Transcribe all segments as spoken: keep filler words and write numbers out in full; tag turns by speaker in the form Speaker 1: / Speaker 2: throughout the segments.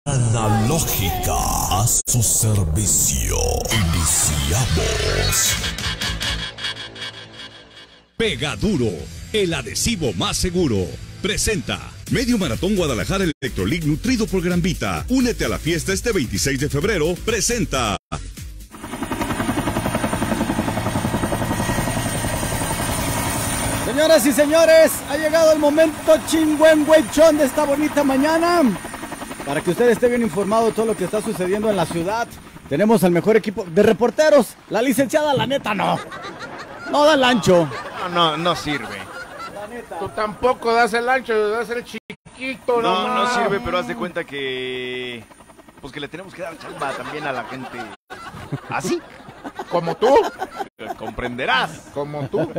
Speaker 1: Analógica a su servicio. Iniciamos.
Speaker 2: Pega Duro, el adhesivo más seguro. Presenta Medio Maratón Guadalajara Electrolit nutrido por Gran Vita. Únete a la fiesta este veintiséis de febrero. Presenta.
Speaker 3: Señoras y señores, ha llegado el momento chingüengüenchón de esta bonita mañana. Para que usted esté bien informado de todo lo que está sucediendo en la ciudad. Tenemos al mejor equipo de reporteros. La licenciada, la neta, no. No da el ancho.
Speaker 4: No, no, no sirve.
Speaker 3: La neta.
Speaker 5: Tú tampoco das el ancho, das el chiquito.
Speaker 4: No,
Speaker 5: No,
Speaker 4: no sirve, pero haz de cuenta que... Pues que le tenemos que dar chamba también a la gente. ¿Así?
Speaker 5: Como tú,
Speaker 4: Comprenderás.
Speaker 5: como tú.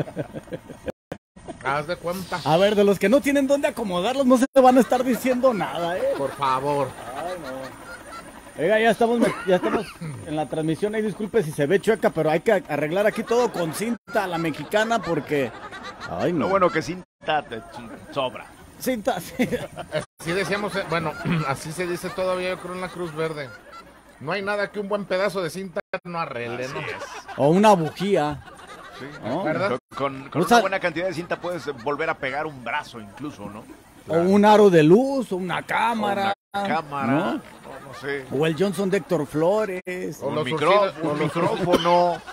Speaker 5: Haz de cuenta.
Speaker 3: A ver, de los que no tienen dónde acomodarlos, no se van a estar diciendo nada, ¿eh?
Speaker 5: Por favor.
Speaker 3: Ay, no. Oiga, ya estamos, ya estamos en la transmisión. Ahí disculpe si se ve chueca, pero hay que arreglar aquí todo con cinta a la mexicana porque... Ay, no.
Speaker 4: Lo bueno que cinta te sobra.
Speaker 3: Cinta, sí.
Speaker 5: Así decíamos, eh, bueno, así se dice todavía, yo creo, en la Cruz Verde. No hay nada que un buen pedazo de cinta no arregle, ¿no?
Speaker 4: Así es.
Speaker 3: O una bujía.
Speaker 4: Sí,
Speaker 3: ¿No?
Speaker 5: ¿Verdad?
Speaker 4: Con, con
Speaker 3: Usa-
Speaker 4: una buena cantidad de cinta puedes volver a pegar un brazo incluso, ¿no?
Speaker 3: O un aro de luz, o una cámara.
Speaker 4: O una cámara,
Speaker 3: ¿no?
Speaker 4: no, no sé.
Speaker 3: O el Johnson de Héctor Flores.
Speaker 5: O
Speaker 4: Un,
Speaker 5: los
Speaker 4: micro-
Speaker 5: surcidos-
Speaker 4: un
Speaker 5: o los-
Speaker 4: micrófono.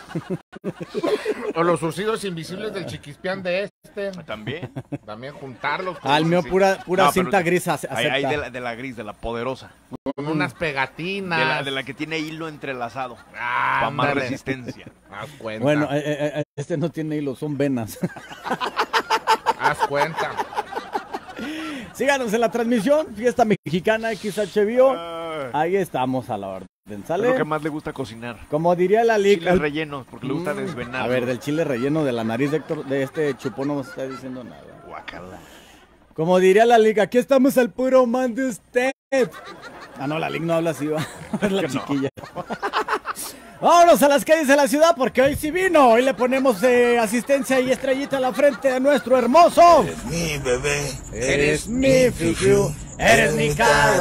Speaker 5: O los surcidos invisibles del chiquispián de este.
Speaker 4: También.
Speaker 5: También juntarlos con,
Speaker 3: Al mío
Speaker 4: sí.
Speaker 3: pura, pura
Speaker 4: No, pero
Speaker 3: cinta gris ace-
Speaker 4: Hay, hay
Speaker 3: acepta.
Speaker 4: de, la, de la gris, de la poderosa.
Speaker 5: con unas pegatinas.
Speaker 4: De la, de la que tiene hilo entrelazado.
Speaker 5: Ah,
Speaker 4: Para más
Speaker 5: ándale.
Speaker 4: resistencia.
Speaker 5: Haz cuenta.
Speaker 3: Bueno, eh, eh, eh, este no tiene hilo, son venas.
Speaker 5: Haz cuenta.
Speaker 3: Síganos en la transmisión, Fiesta Mexicana X H V O.
Speaker 4: Ah,
Speaker 3: Ahí estamos a la orden,
Speaker 4: es lo que
Speaker 3: ¿sale?
Speaker 4: más le gusta cocinar.
Speaker 3: Como diría la
Speaker 4: Chiles
Speaker 3: liga.
Speaker 4: rellenos, porque le gusta
Speaker 3: Mm,
Speaker 4: desvenar.
Speaker 3: A ver, del chile relleno de la nariz de Héctor, de este chupón no nos está diciendo nada.
Speaker 4: Guacala.
Speaker 3: Como diría la liga, aquí estamos al puro man de usted. Ah, no, la liga no habla así, va. Es la
Speaker 4: No.
Speaker 3: chiquilla. Vámonos a las calles de la ciudad porque hoy sí vino. Hoy le ponemos eh, asistencia y estrellita a la frente de nuestro hermoso.
Speaker 1: Mi bebé.
Speaker 3: Eres mi fiu, eres mi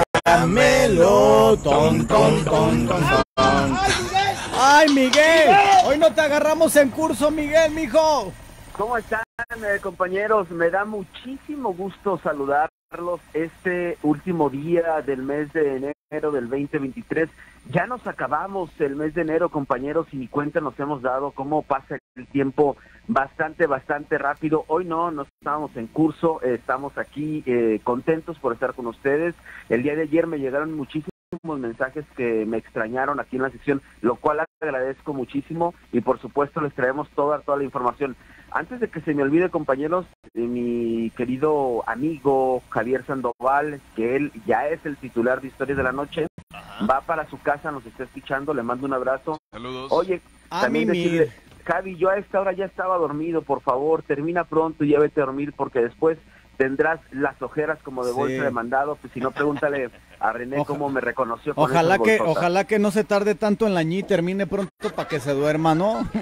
Speaker 3: caramelo. Ton, ton, ton, ton, ton. Ay, Miguel. Hoy no te agarramos en curso, Miguel, mijo.
Speaker 6: ¿Cómo están, eh, compañeros? Me da muchísimo gusto saludarlos este último día del mes de enero del veinte veintitrés. Ya nos acabamos el mes de enero, compañeros, y ni cuenta nos hemos dado cómo pasa el tiempo bastante, bastante rápido. Hoy no, no estábamos en curso, eh, estamos aquí eh, contentos por estar con ustedes. El día de ayer me llegaron muchísimos mensajes que me extrañaron aquí en la sección, lo cual agradezco muchísimo y por supuesto les traemos toda, toda la información. Antes de que se me olvide, compañeros, eh, mi querido amigo Javier Sandoval, que él ya es el titular de Historias de la Noche,
Speaker 4: Ajá.
Speaker 6: va para su casa, nos está escuchando, le mando un abrazo.
Speaker 4: Saludos.
Speaker 6: Oye,
Speaker 3: A
Speaker 6: también
Speaker 3: mí,
Speaker 6: decirle, Javi, yo a esta hora ya estaba dormido, por favor, termina pronto y ya vete a dormir porque después tendrás las ojeras como de
Speaker 3: Sí.
Speaker 6: bolsa de mandado, pues si no pregúntale a René
Speaker 3: Oja-
Speaker 6: cómo me reconoció con
Speaker 3: Ojalá
Speaker 6: esas
Speaker 3: que,
Speaker 6: bolsotas.
Speaker 3: ojalá que no se tarde tanto en la ñi y termine pronto para que se duerma, ¿no?
Speaker 4: No,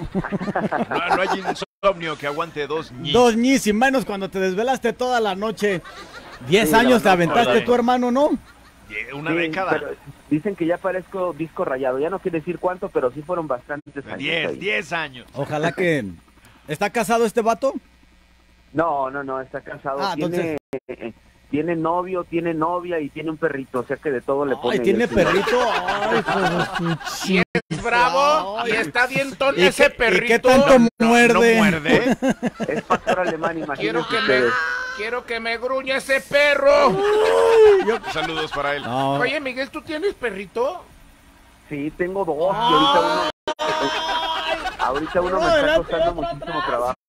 Speaker 4: no hay insomnio que aguante dos ñis.
Speaker 3: Dos ñis y menos cuando te desvelaste toda la noche. Diez
Speaker 6: Sí,
Speaker 3: años
Speaker 6: no,
Speaker 3: te
Speaker 6: no,
Speaker 3: aventaste
Speaker 4: joder.
Speaker 3: tu hermano, ¿no?
Speaker 4: Una
Speaker 6: Sí,
Speaker 4: década.
Speaker 6: pero dicen que ya parezco disco rayado, ya no quiere decir cuánto, pero sí fueron bastantes años.
Speaker 4: Diez,
Speaker 6: ahí.
Speaker 4: diez años.
Speaker 3: Ojalá que... ¿Está casado este vato?
Speaker 6: No, no, no, está casado,
Speaker 3: Ah,
Speaker 6: tiene, eh, tiene novio, tiene novia y tiene un perrito, o sea que de todo le pone.
Speaker 3: Ay, tiene
Speaker 6: el señor.
Speaker 3: perrito. Ay, pues,
Speaker 5: Y es bravo y está bien
Speaker 3: ¿Y
Speaker 5: Tony ese
Speaker 3: qué-
Speaker 5: perrito.
Speaker 3: ¿Y qué tanto muerde?
Speaker 4: No muerde.
Speaker 6: Es pastor alemán,
Speaker 5: Quiero
Speaker 6: imagínense
Speaker 5: que me,
Speaker 6: ustedes.
Speaker 5: quiero que me gruñe ese perro.
Speaker 4: Saludos para él.
Speaker 3: No.
Speaker 5: Oye, Miguel, ¿tú tienes perrito?
Speaker 6: Sí, tengo dos y ahorita uno, ahorita uno me está
Speaker 3: Adelante,
Speaker 6: costando
Speaker 3: otro
Speaker 6: muchísimo
Speaker 3: atrás.
Speaker 6: trabajo.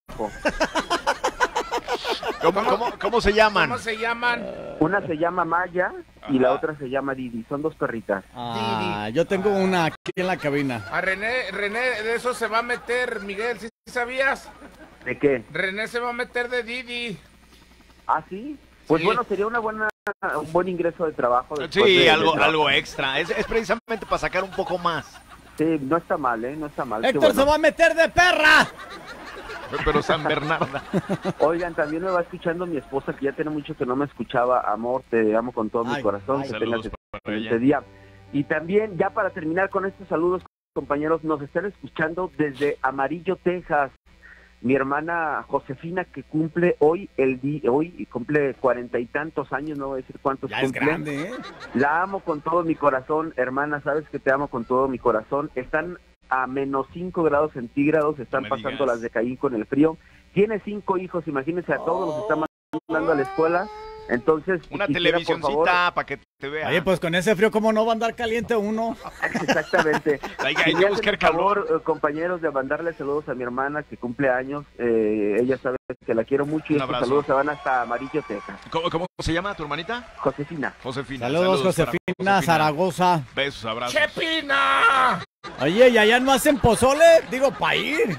Speaker 4: ¿Cómo, cómo, cómo se llaman?
Speaker 5: ¿Cómo se llaman?
Speaker 6: Una se llama Maya y la
Speaker 4: Ajá.
Speaker 6: otra se llama Didi, son dos perritas.
Speaker 3: Ah, yo tengo una aquí en la cabina.
Speaker 5: A René, René, de eso se va a meter, Miguel, ¿sí sabías?
Speaker 6: ¿De qué?
Speaker 5: René se va a meter de Didi.
Speaker 6: ¿Ah, sí? Pues
Speaker 5: Sí.
Speaker 6: bueno, sería una buena, un buen ingreso de trabajo. después
Speaker 4: Sí,
Speaker 6: de- de
Speaker 4: algo,
Speaker 6: trabajo.
Speaker 4: algo extra. Es, es precisamente para sacar un poco más.
Speaker 6: Sí, no está mal, ¿eh? No está mal. qué
Speaker 3: Héctor
Speaker 6: bueno.
Speaker 3: se va a meter de perra.
Speaker 4: Pero San Bernarda.
Speaker 6: Oigan, también me va escuchando mi esposa, que ya tiene mucho que no me escuchaba. Amor, te amo con todo
Speaker 3: Ay,
Speaker 6: mi corazón.
Speaker 3: ay.
Speaker 6: Que tengas
Speaker 4: Saludos para ella.
Speaker 6: este día. Y también, ya para terminar con estos saludos, compañeros, nos están escuchando desde Amarillo, Texas. Mi hermana Josefina, que cumple hoy el día, hoy cumple cuarenta y tantos años, no voy a decir cuántos
Speaker 3: Ya
Speaker 6: cumple.
Speaker 3: es grande, ¿eh?
Speaker 6: La amo con todo mi corazón, hermana, sabes que te amo con todo mi corazón. Están a menos cinco grados centígrados, están
Speaker 4: No me
Speaker 6: pasando
Speaker 4: digas.
Speaker 6: las de Caín con el frío. Tiene cinco hijos, imagínense, a todos los están mandando a la escuela. Entonces,
Speaker 4: Una
Speaker 6: quisiera, por favor,
Speaker 4: televisioncita para que te vea.
Speaker 3: Oye, pues con ese frío, ¿cómo no va a andar caliente uno?
Speaker 6: exactamente.
Speaker 4: Hay que- hay que
Speaker 6: Quería
Speaker 4: buscar
Speaker 6: hacer el favor, eh, compañeros, de mandarle saludos a mi hermana que cumple años. Eh, ella sabe que la quiero mucho y
Speaker 4: Un
Speaker 6: estos
Speaker 4: abrazo.
Speaker 6: saludos se van hasta Amarillo, Texas.
Speaker 4: ¿Cómo, cómo se llama tu hermanita?
Speaker 6: Josefina.
Speaker 4: Josefina.
Speaker 3: Saludos,
Speaker 4: para
Speaker 3: Josefina Zaragoza.
Speaker 4: Besos, abrazos.
Speaker 5: ¡Chepina!
Speaker 3: Oye, ¿y allá no hacen pozole? Digo, para ir.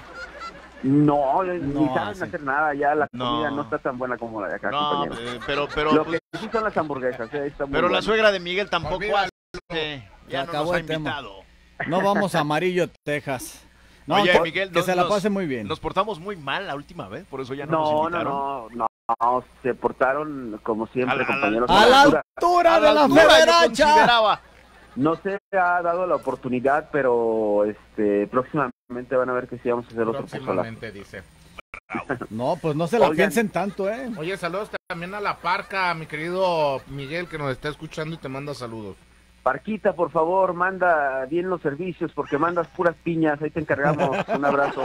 Speaker 6: No, ni
Speaker 3: No,
Speaker 6: saben
Speaker 3: sí.
Speaker 6: hacer nada, ya la
Speaker 4: No.
Speaker 6: comida no está tan buena como la de acá,
Speaker 4: No,
Speaker 6: compañeros.
Speaker 4: eh, pero, pero,
Speaker 6: Lo
Speaker 4: pues,
Speaker 6: que sí son las hamburguesas, eh, está muy
Speaker 4: pero la
Speaker 6: bueno.
Speaker 4: suegra de Miguel tampoco
Speaker 5: Olvídalo.
Speaker 4: hace. Ya
Speaker 3: Se
Speaker 4: no
Speaker 3: acabó
Speaker 4: nos ha
Speaker 3: el tema.
Speaker 4: invitado.
Speaker 3: No vamos a Amarillo, Texas. No,
Speaker 4: Oye,
Speaker 3: que,
Speaker 4: Miguel,
Speaker 3: que
Speaker 4: nos-
Speaker 3: se la
Speaker 4: nos-
Speaker 3: pase muy bien.
Speaker 4: Nos portamos muy mal la última vez, por eso ya no,
Speaker 6: No,
Speaker 4: nos
Speaker 6: no,
Speaker 4: invitaron.
Speaker 6: no, no, no, se portaron como siempre,
Speaker 4: A la- a la-
Speaker 6: compañeros.
Speaker 3: A la
Speaker 6: altura.
Speaker 3: altura
Speaker 4: A
Speaker 3: de la
Speaker 4: altura yo
Speaker 3: federacha.
Speaker 4: consideraba.
Speaker 6: No se ha dado la oportunidad, pero este próximamente van a ver que sí vamos a hacer otro pozolazo.
Speaker 5: Próximamente, dice.
Speaker 3: No, pues no se la
Speaker 6: Oigan.
Speaker 3: piensen tanto, ¿eh?
Speaker 5: Oye, saludos también a la Parca, mi querido Miguel, que nos está escuchando y te manda saludos.
Speaker 6: Parquita, por favor, manda bien los servicios porque mandas puras piñas, ahí te encargamos. Un abrazo.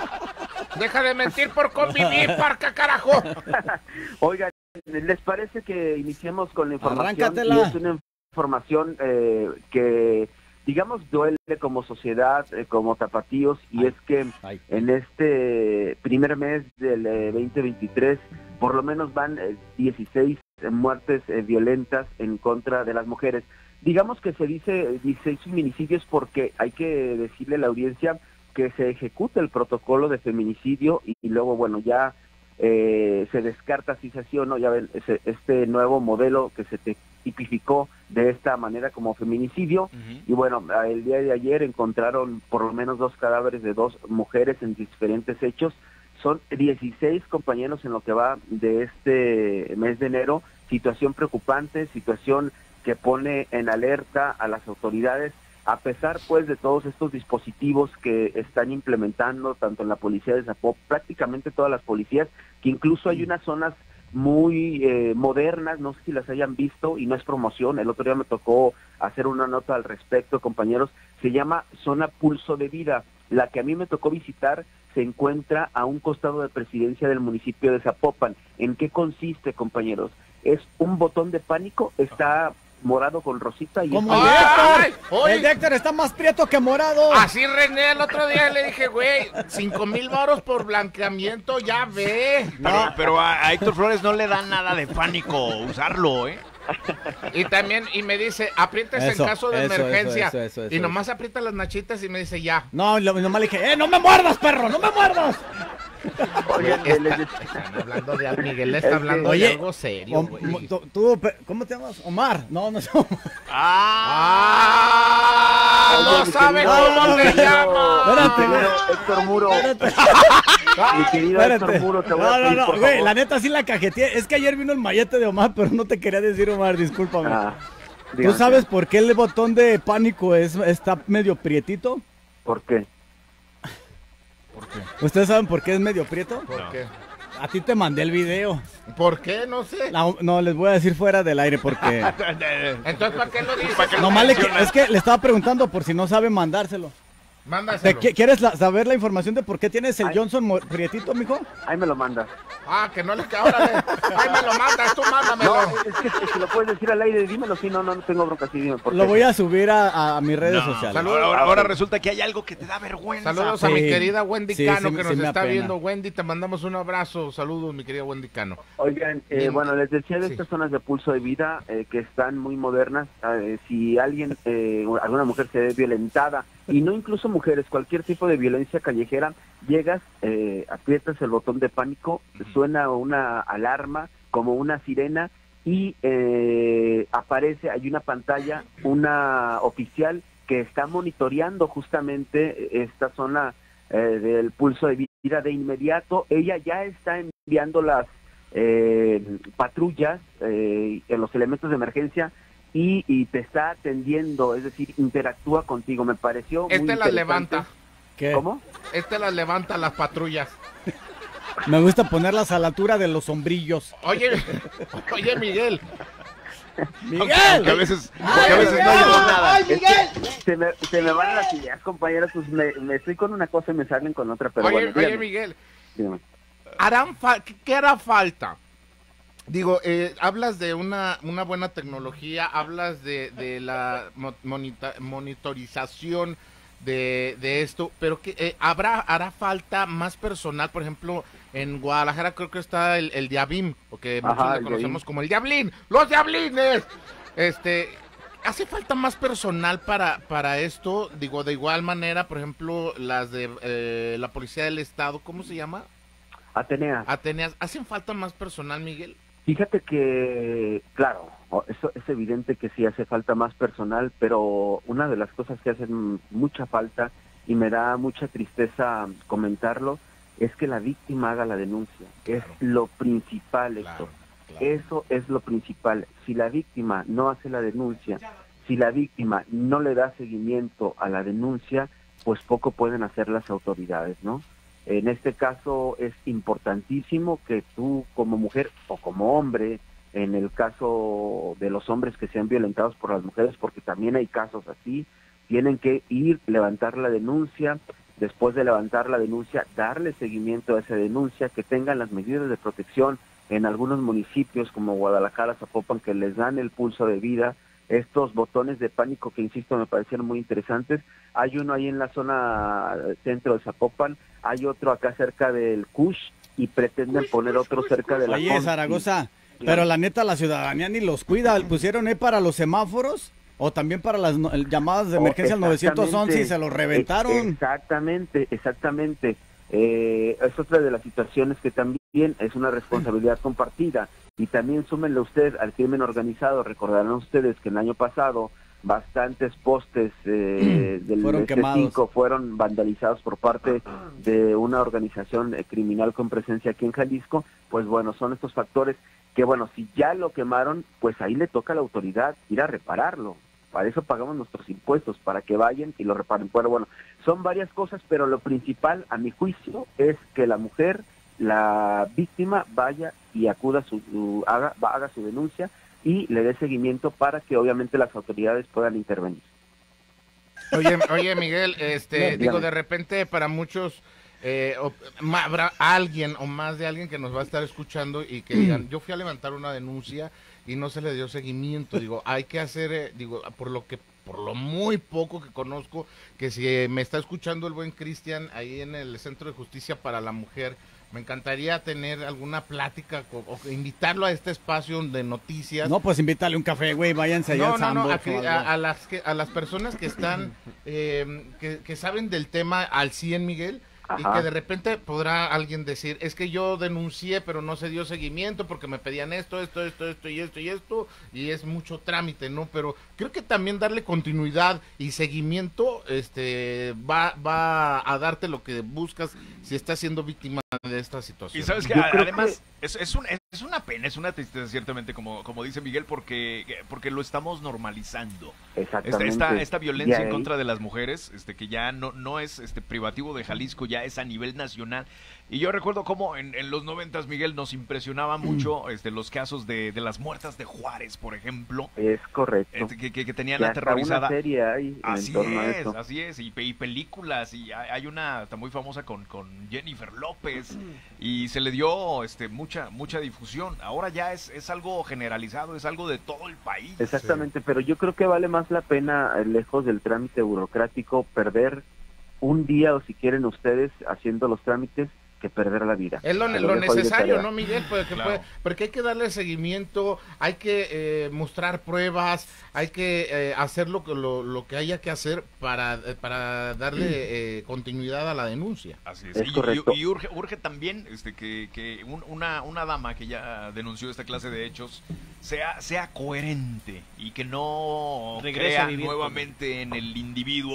Speaker 5: Deja de mentir por convivir, Parca, carajo.
Speaker 6: Oigan, ¿les parece que iniciemos con la información?
Speaker 3: Arráncatela.
Speaker 6: Y es una información eh, que, digamos, duele como sociedad, eh, como tapatíos, y
Speaker 3: Ay.
Speaker 6: es que
Speaker 3: Ay.
Speaker 6: en este primer mes del eh, veinte veintitrés, por lo menos van eh, dieciséis muertes eh, violentas en contra de las mujeres. Digamos que se dice eh, dieciséis feminicidios porque hay que decirle a la audiencia que se ejecuta el protocolo de feminicidio y, y luego, bueno, ya eh, se descarta si se sí o no, ya ven, ese, este nuevo modelo que se te tipificó de esta manera como feminicidio.
Speaker 4: Ujú.
Speaker 6: Y bueno, el día de ayer encontraron por lo menos dos cadáveres de dos mujeres en diferentes hechos. Son dieciséis compañeros en lo que va de este mes de enero. Situación preocupante, situación que pone en alerta a las autoridades, a pesar pues de todos estos dispositivos que están implementando tanto en la policía de Zapopan, prácticamente todas las policías, que incluso hay unas zonas muy eh, modernas, no sé si las hayan visto, y no es promoción, el otro día me tocó hacer una nota al respecto, compañeros, se llama Zona Pulso de Vida. La que a mí me tocó visitar se encuentra a un costado de presidencia del municipio de Zapopan. ¿En qué consiste, compañeros? Es un botón de pánico, está morado con rosita y
Speaker 3: Como
Speaker 6: es-
Speaker 3: el de
Speaker 5: Ay,
Speaker 3: Héctor.
Speaker 5: oye.
Speaker 3: El de Héctor está más prieto que morado.
Speaker 5: Así René el otro día le dije, güey, cinco mil varos por blanqueamiento, ya ve.
Speaker 4: Pero, pero a, a Héctor Flores no le da nada de pánico usarlo, ¿eh?
Speaker 5: Y también, y me dice, aprietes
Speaker 3: Eso,
Speaker 5: en caso de
Speaker 3: eso,
Speaker 5: emergencia.
Speaker 3: eso, eso, eso,
Speaker 5: y
Speaker 3: eso.
Speaker 5: nomás aprieta las nachitas y me dice, ya.
Speaker 3: No, lo- nomás le dije, ¡eh, no me muerdas, perro! ¡No me muerdas!
Speaker 6: Oigan,
Speaker 5: Güey,
Speaker 6: les-
Speaker 5: Están hablando de Miguel, le
Speaker 6: Es
Speaker 5: está
Speaker 6: que-
Speaker 5: hablando
Speaker 3: Oye,
Speaker 5: de algo serio,
Speaker 3: O-
Speaker 5: güey.
Speaker 3: mo- tú- tú, pe- ¿cómo te llamas? Omar. No, no sé. Omar.
Speaker 5: ¡Ah!
Speaker 6: Oye,
Speaker 5: ¡No
Speaker 6: mi
Speaker 5: sabe
Speaker 6: querido-
Speaker 5: cómo te
Speaker 6: mi querido-
Speaker 5: llama!
Speaker 3: Espérate,
Speaker 6: mi querido
Speaker 3: güey.
Speaker 6: Héctor Muro,
Speaker 3: Espérate.
Speaker 6: mi querido
Speaker 3: Espérate.
Speaker 6: Héctor Muro, te voy
Speaker 3: No,
Speaker 6: a
Speaker 3: no,
Speaker 6: pedir,
Speaker 3: no,
Speaker 6: por
Speaker 3: güey,
Speaker 6: favor.
Speaker 3: la neta sí la cajeteé. Es que ayer vino el mallete de Omar, pero no te quería decir Omar, discúlpame.
Speaker 6: Ah,
Speaker 3: ¿Tú
Speaker 6: dígame,
Speaker 3: sabes por qué el botón de pánico es, está medio prietito?
Speaker 6: ¿por qué?
Speaker 5: ¿Por qué?
Speaker 3: ¿Ustedes saben por qué es medio prieto?
Speaker 5: ¿Por
Speaker 4: No.
Speaker 5: qué?
Speaker 3: A ti te mandé el video.
Speaker 5: ¿Por qué? No sé.
Speaker 3: La- no, les voy a decir fuera del aire porque...
Speaker 5: Entonces, ¿para qué lo dices?
Speaker 4: ¿Para qué lo
Speaker 3: Nomás le,
Speaker 4: mencionas?
Speaker 3: es que le estaba preguntando por si no sabe mandárselo. ¿Te
Speaker 5: Mándaselo.
Speaker 3: qui- ¿Quieres la- saber la información de por qué tienes el
Speaker 6: Ay.
Speaker 3: Johnson mo- prietito, mijo?
Speaker 6: Ahí me lo mandas.
Speaker 5: Ah, que no le queda. Órale. Ay, me lo mandas, tú mándamelo.
Speaker 6: No, es que si lo puedes decir al aire, dímelo, si no, no, no tengo bronca, sí, dime por
Speaker 3: Lo
Speaker 6: qué.
Speaker 3: voy a subir a, a mis redes
Speaker 4: No,
Speaker 3: sociales.
Speaker 5: Saludos.
Speaker 4: Ahora, ahora, ahora resulta que hay algo que te da vergüenza.
Speaker 5: Saludos a
Speaker 3: Sí.
Speaker 5: mi querida Wendy
Speaker 3: Sí,
Speaker 5: Cano
Speaker 3: sí,
Speaker 5: que
Speaker 3: sí
Speaker 5: nos
Speaker 3: me
Speaker 5: está
Speaker 3: apena.
Speaker 5: viendo. Wendy, te mandamos un abrazo. Saludos, mi querida Wendy Cano.
Speaker 6: Oigan, eh,
Speaker 5: Bien.
Speaker 6: bueno, les decía de
Speaker 5: Sí.
Speaker 6: estas zonas de pulso de vida eh, que están muy modernas. Eh, si alguien, eh, alguna mujer se ve violentada, y no incluso mujeres, cualquier tipo de violencia callejera, llegas, eh, aprietas el botón de pánico, suena una alarma como una sirena y eh, aparece, hay una pantalla, una oficial que está monitoreando justamente esta zona eh, del pulso de vida de inmediato. Ella ya está enviando las eh, patrullas, eh, en los elementos de emergencia, y, y te está atendiendo, es decir, interactúa contigo. Me pareció muy
Speaker 5: Este las
Speaker 6: interesante.
Speaker 5: levanta.
Speaker 3: ¿Qué?
Speaker 6: ¿Cómo?
Speaker 5: Este las levanta las patrullas.
Speaker 3: Me gusta ponerlas a la altura de los sombrillos.
Speaker 5: Oye, oye Miguel.
Speaker 3: ¡Miguel!
Speaker 4: Porque a veces, porque a veces no oyes nada.
Speaker 6: Es que se, me, se me van las ideas, compañeros, pues me, me estoy con una cosa y me salen con otra, pero
Speaker 5: Oye,
Speaker 6: bueno,
Speaker 5: oye
Speaker 6: dígame,
Speaker 5: Miguel,
Speaker 6: dígame.
Speaker 5: harán fa- ¿qué, qué hará falta? Digo, eh, hablas de una, una buena tecnología, hablas de, de la mo- monita- monitorización de, de esto, pero que eh, habrá hará falta más personal. Por ejemplo, en Guadalajara creo que está el, el Diabim, porque
Speaker 6: Ajá,
Speaker 5: muchos le
Speaker 6: el
Speaker 5: conocemos
Speaker 6: Diabim.
Speaker 5: como el Diablín, los Diablines. Este, hace falta más personal para para esto. Digo, de igual manera, por ejemplo, las de eh, la Policía del Estado, ¿cómo se llama?
Speaker 6: Atenea,
Speaker 5: Ateneas, ¿hacen falta más personal, Miguel?
Speaker 6: fíjate que, claro, o- eso es evidente que sí hace falta más personal, pero una de las cosas que hacen mucha falta y me da mucha tristeza comentarlo es que la víctima haga la denuncia. Es lo principal, Héctor. Eso es lo principal. Si la víctima no hace la denuncia, si la víctima no le da seguimiento a la denuncia, pues poco pueden hacer las autoridades, ¿no? En este caso es importantísimo que tú como mujer o como hombre, en el caso de los hombres que sean violentados por las mujeres, porque también hay casos así, tienen que ir, levantar la denuncia, después de levantar la denuncia, darle seguimiento a esa denuncia, que tengan las medidas de protección en algunos municipios como Guadalajara, Zapopan, que les dan el pulso de vida, estos botones de pánico que, insisto, me parecieron muy interesantes. Hay uno ahí en la zona centro de Zapopan, hay otro acá cerca del Cush y pretenden poner otro cerca de la
Speaker 3: Oye,
Speaker 6: Consti.
Speaker 3: Zaragoza,
Speaker 6: Sí.
Speaker 3: pero la neta la ciudadanía ni los cuida. ¿Pusieron ahí para los semáforos o también para las no- llamadas de
Speaker 6: Oh,
Speaker 3: emergencia al nueve once y
Speaker 6: exactamente.
Speaker 3: se los reventaron?
Speaker 6: E- Exactamente, exactamente. Eh, es otra de las situaciones que también es una responsabilidad compartida. Y también súmenle usted al crimen organizado. Recordarán ustedes que el año pasado bastantes postes eh, del
Speaker 3: Fueron
Speaker 6: C
Speaker 3: quemados.
Speaker 6: cinco fueron vandalizados por parte de una organización eh, criminal con presencia aquí en Jalisco. Pues bueno, son estos factores que, bueno, si ya lo quemaron, pues ahí le toca a la autoridad ir a repararlo. Para eso pagamos nuestros impuestos, para que vayan y lo reparen. Pero bueno, son varias cosas, pero lo principal, a mi juicio, es que la mujer, la víctima, vaya y acuda, su, su- haga, va- haga su denuncia y le dé seguimiento para que obviamente las autoridades puedan intervenir.
Speaker 5: Oye, oye Miguel, este,
Speaker 6: Dígame.
Speaker 5: digo, de repente para muchos eh, o- ma- habrá alguien o más de alguien que nos va a estar escuchando y que digan, yo fui a levantar una denuncia y no se le dio seguimiento. Digo, hay que hacer, eh, digo, por lo que, por lo muy poco que conozco, que si eh, me está escuchando el buen Cristian ahí en el Centro de Justicia para la Mujer, me encantaría tener alguna plática co- o invitarlo a este espacio de noticias.
Speaker 3: No, pues invítale un café, güey, váyanse allá
Speaker 5: No,
Speaker 3: al
Speaker 5: no, no,
Speaker 3: Sandbox
Speaker 5: a,
Speaker 3: o
Speaker 5: que-
Speaker 3: algo.
Speaker 5: a- a las que, a las personas que están, eh, que, que saben del tema al cien, Miguel, y
Speaker 6: Ajá.
Speaker 5: que de repente podrá alguien decir, es que yo denuncié, pero no se dio seguimiento porque me pedían esto, esto, esto, esto y esto y esto, y es mucho trámite, ¿no? Pero creo que también darle continuidad y seguimiento, este, va, va a darte lo que buscas si estás siendo víctima de esta situación.
Speaker 4: Y sabes que
Speaker 6: Yo creo
Speaker 4: además es, es, un- es una pena, es una tristeza ciertamente, como, como dice Miguel, porque, porque lo estamos normalizando. Esta,
Speaker 6: Exactamente.
Speaker 4: esta, esta violencia
Speaker 6: Y
Speaker 4: en
Speaker 6: ahí-
Speaker 4: contra de las mujeres, este, que ya no, no es este privativo de Jalisco, ya es a nivel nacional. Y yo recuerdo cómo en, en los noventas, Miguel, nos impresionaba mucho este, los casos de, de las muertas de Juárez, por ejemplo,
Speaker 6: Es correcto.
Speaker 4: este, que, que, que tenían
Speaker 6: Que hasta
Speaker 4: aterrorizada.
Speaker 6: una serie hay
Speaker 4: Así
Speaker 6: en torno a
Speaker 4: es,
Speaker 6: eso.
Speaker 4: así es, y, pe- y películas, y hay hay una está muy famosa con, con Jennifer López, y se le dio este mucha mucha difusión. Ahora ya es, es algo generalizado, es algo de todo el país.
Speaker 6: Exactamente, pero yo creo que vale más la pena, eh, lejos del trámite burocrático, perder un día o si quieren ustedes haciendo los trámites que perder la vida.
Speaker 5: Es lo,
Speaker 6: Se
Speaker 5: lo
Speaker 6: dejo ahí de
Speaker 5: necesario,
Speaker 6: tarea.
Speaker 5: ¿no, Miguel? Porque,
Speaker 4: Claro.
Speaker 5: puede- porque hay que darle seguimiento, hay que eh, mostrar pruebas, hay que eh, hacer lo, que- lo, lo que haya que hacer para, eh, para darle eh, continuidad a la denuncia.
Speaker 4: Así es.
Speaker 6: Es
Speaker 4: y,
Speaker 6: correcto.
Speaker 4: y- y urge, urge también este que, que un- una, una dama que ya denunció esta clase de hechos sea, sea coherente y que no
Speaker 7: Regrese
Speaker 4: crea
Speaker 7: a vivir con
Speaker 4: nuevamente en el individuo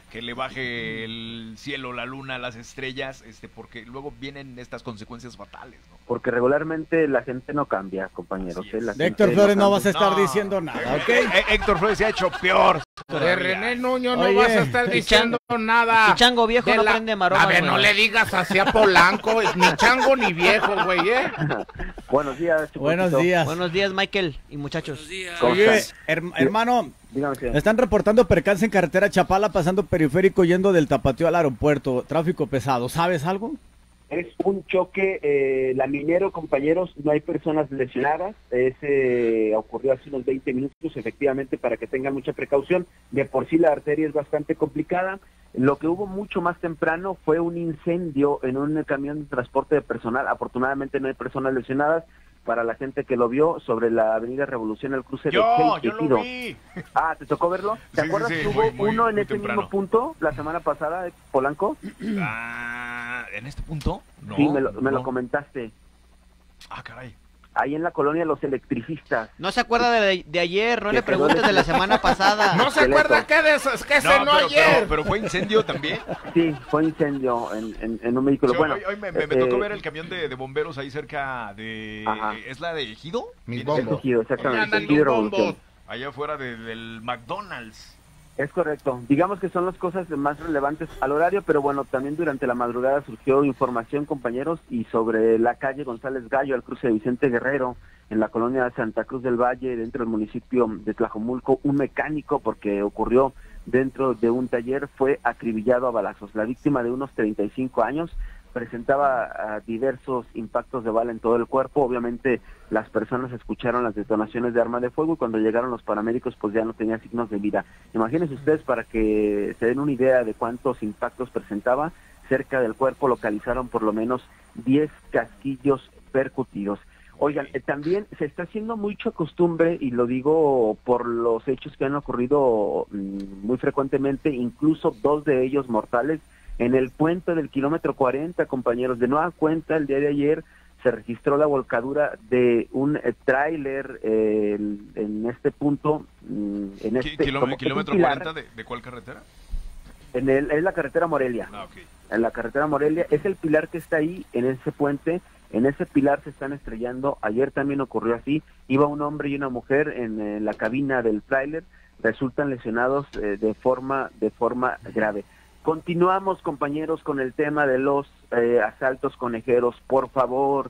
Speaker 4: que le baje el cielo, la luna, las estrellas, este, porque luego vienen estas consecuencias fatales, ¿no?
Speaker 6: Porque regularmente la gente no cambia, compañeros.
Speaker 4: Así es.
Speaker 6: ¿eh? La
Speaker 3: De
Speaker 6: gente
Speaker 3: Héctor Flores no
Speaker 6: cambia.
Speaker 3: vas a estar
Speaker 4: No.
Speaker 3: diciendo nada, ¿ok?
Speaker 4: Eh, eh, Héctor Flores se ha hecho peor.
Speaker 5: De René Nuño no
Speaker 3: Oye,
Speaker 5: vas a estar diciendo nada.
Speaker 7: Y chango viejo
Speaker 5: De
Speaker 7: no
Speaker 5: la-
Speaker 7: prende maromas,
Speaker 5: A ver,
Speaker 7: güey.
Speaker 5: no le digas así a Polanco, ni chango ni viejo, güey, ¿eh?
Speaker 6: Buenos días, Chuponcito.
Speaker 3: Buenos días.
Speaker 7: Buenos días, Michael y muchachos.
Speaker 6: ¿Cómo
Speaker 3: Oye,
Speaker 6: están?
Speaker 3: her- hermano,
Speaker 6: Dígame, señor.
Speaker 3: están reportando percance en carretera Chapala pasando periférico yendo del Tapatío al aeropuerto. Tráfico pesado. ¿Sabes algo?
Speaker 6: Es un choque eh, laminero, compañeros, no hay personas lesionadas. Ese ocurrió hace unos veinte minutos, efectivamente, para que tengan mucha precaución. De por sí la arteria es bastante complicada. Lo que hubo mucho más temprano fue un incendio en un camión de transporte de personal. Afortunadamente no hay personas lesionadas. Para la gente que lo vio, sobre la avenida Revolución, el cruce de
Speaker 4: Yo,
Speaker 6: Kate
Speaker 4: yo lo
Speaker 6: Ejido.
Speaker 4: vi.
Speaker 6: Ah, ¿te tocó verlo? ¿Te
Speaker 4: Sí,
Speaker 6: acuerdas
Speaker 4: sí, sí,
Speaker 6: que hubo
Speaker 4: muy, muy,
Speaker 6: uno en
Speaker 4: muy
Speaker 6: ese
Speaker 4: temprano.
Speaker 6: mismo punto la semana pasada, Polanco?
Speaker 4: Ah, ¿en este punto? No,
Speaker 6: sí, me lo, me lo
Speaker 4: no.
Speaker 6: comentaste.
Speaker 4: Ah, caray.
Speaker 6: Ahí en la colonia Los Electricistas.
Speaker 7: No se acuerda de, de ayer, no
Speaker 6: Que
Speaker 7: le
Speaker 6: quedó
Speaker 7: preguntes de la semana pasada.
Speaker 5: No se
Speaker 6: Esqueleto.
Speaker 5: acuerda qué de eso, es que ese
Speaker 4: No,
Speaker 5: no,
Speaker 4: pero,
Speaker 5: ayer.
Speaker 4: pero, pero fue incendio también.
Speaker 6: Sí, fue incendio en, en, en un vehículo.
Speaker 4: Sí,
Speaker 6: bueno,
Speaker 4: hoy, hoy me, me- me
Speaker 6: eh,
Speaker 4: tocó ver el camión de, de bomberos ahí cerca de...
Speaker 6: Ajá.
Speaker 4: ¿Es la de Ejido?
Speaker 5: Mis
Speaker 4: ¿Viene
Speaker 5: bombos.
Speaker 6: Ejido,
Speaker 5: Ahí
Speaker 6: exactamente.
Speaker 5: andan
Speaker 6: Ejido
Speaker 5: los
Speaker 6: Revolución.
Speaker 5: bombos.
Speaker 4: Allá afuera de- del McDonald's.
Speaker 6: Es correcto. Digamos que son las cosas más relevantes al horario, pero bueno, también durante la madrugada surgió información, compañeros, y sobre la calle González Gallo, al cruce de Vicente Guerrero, en la colonia Santa Cruz del Valle, dentro del municipio de Tlajomulco, un mecánico, porque ocurrió dentro de un taller, fue acribillado a balazos. La víctima, de unos treinta y cinco años, presentaba ah, diversos impactos de bala en todo el cuerpo. Obviamente las personas escucharon las detonaciones de arma de fuego y cuando llegaron los paramédicos pues ya no tenía signos de vida. Imagínense ustedes, para que se den una idea de cuántos impactos presentaba, cerca del cuerpo localizaron por lo menos diez casquillos percutidos. Oigan, eh, también se está haciendo mucha costumbre, y lo digo por los hechos que han ocurrido mm, muy frecuentemente, incluso dos de ellos mortales, en el puente del kilómetro cuarenta, compañeros. De nueva cuenta, el día de ayer se registró la volcadura de un eh, tráiler eh, en, en este punto, mm, en
Speaker 4: ¿Qui-
Speaker 6: este
Speaker 4: kilómetro
Speaker 6: como que es un
Speaker 4: kilómetro
Speaker 6: pilar,
Speaker 4: cuarenta de, de cuál carretera?
Speaker 6: en el, es la carretera Morelia.
Speaker 4: Ah, ok.
Speaker 6: En la carretera Morelia, es el pilar que está ahí, en ese puente. En ese pilar se están estrellando. Ayer también ocurrió así. Iba un hombre y una mujer en, eh, la cabina del tráiler. Resultan lesionados eh, de forma de forma grave. Continuamos, compañeros, con el tema de los eh, asaltos conejeros. Por favor,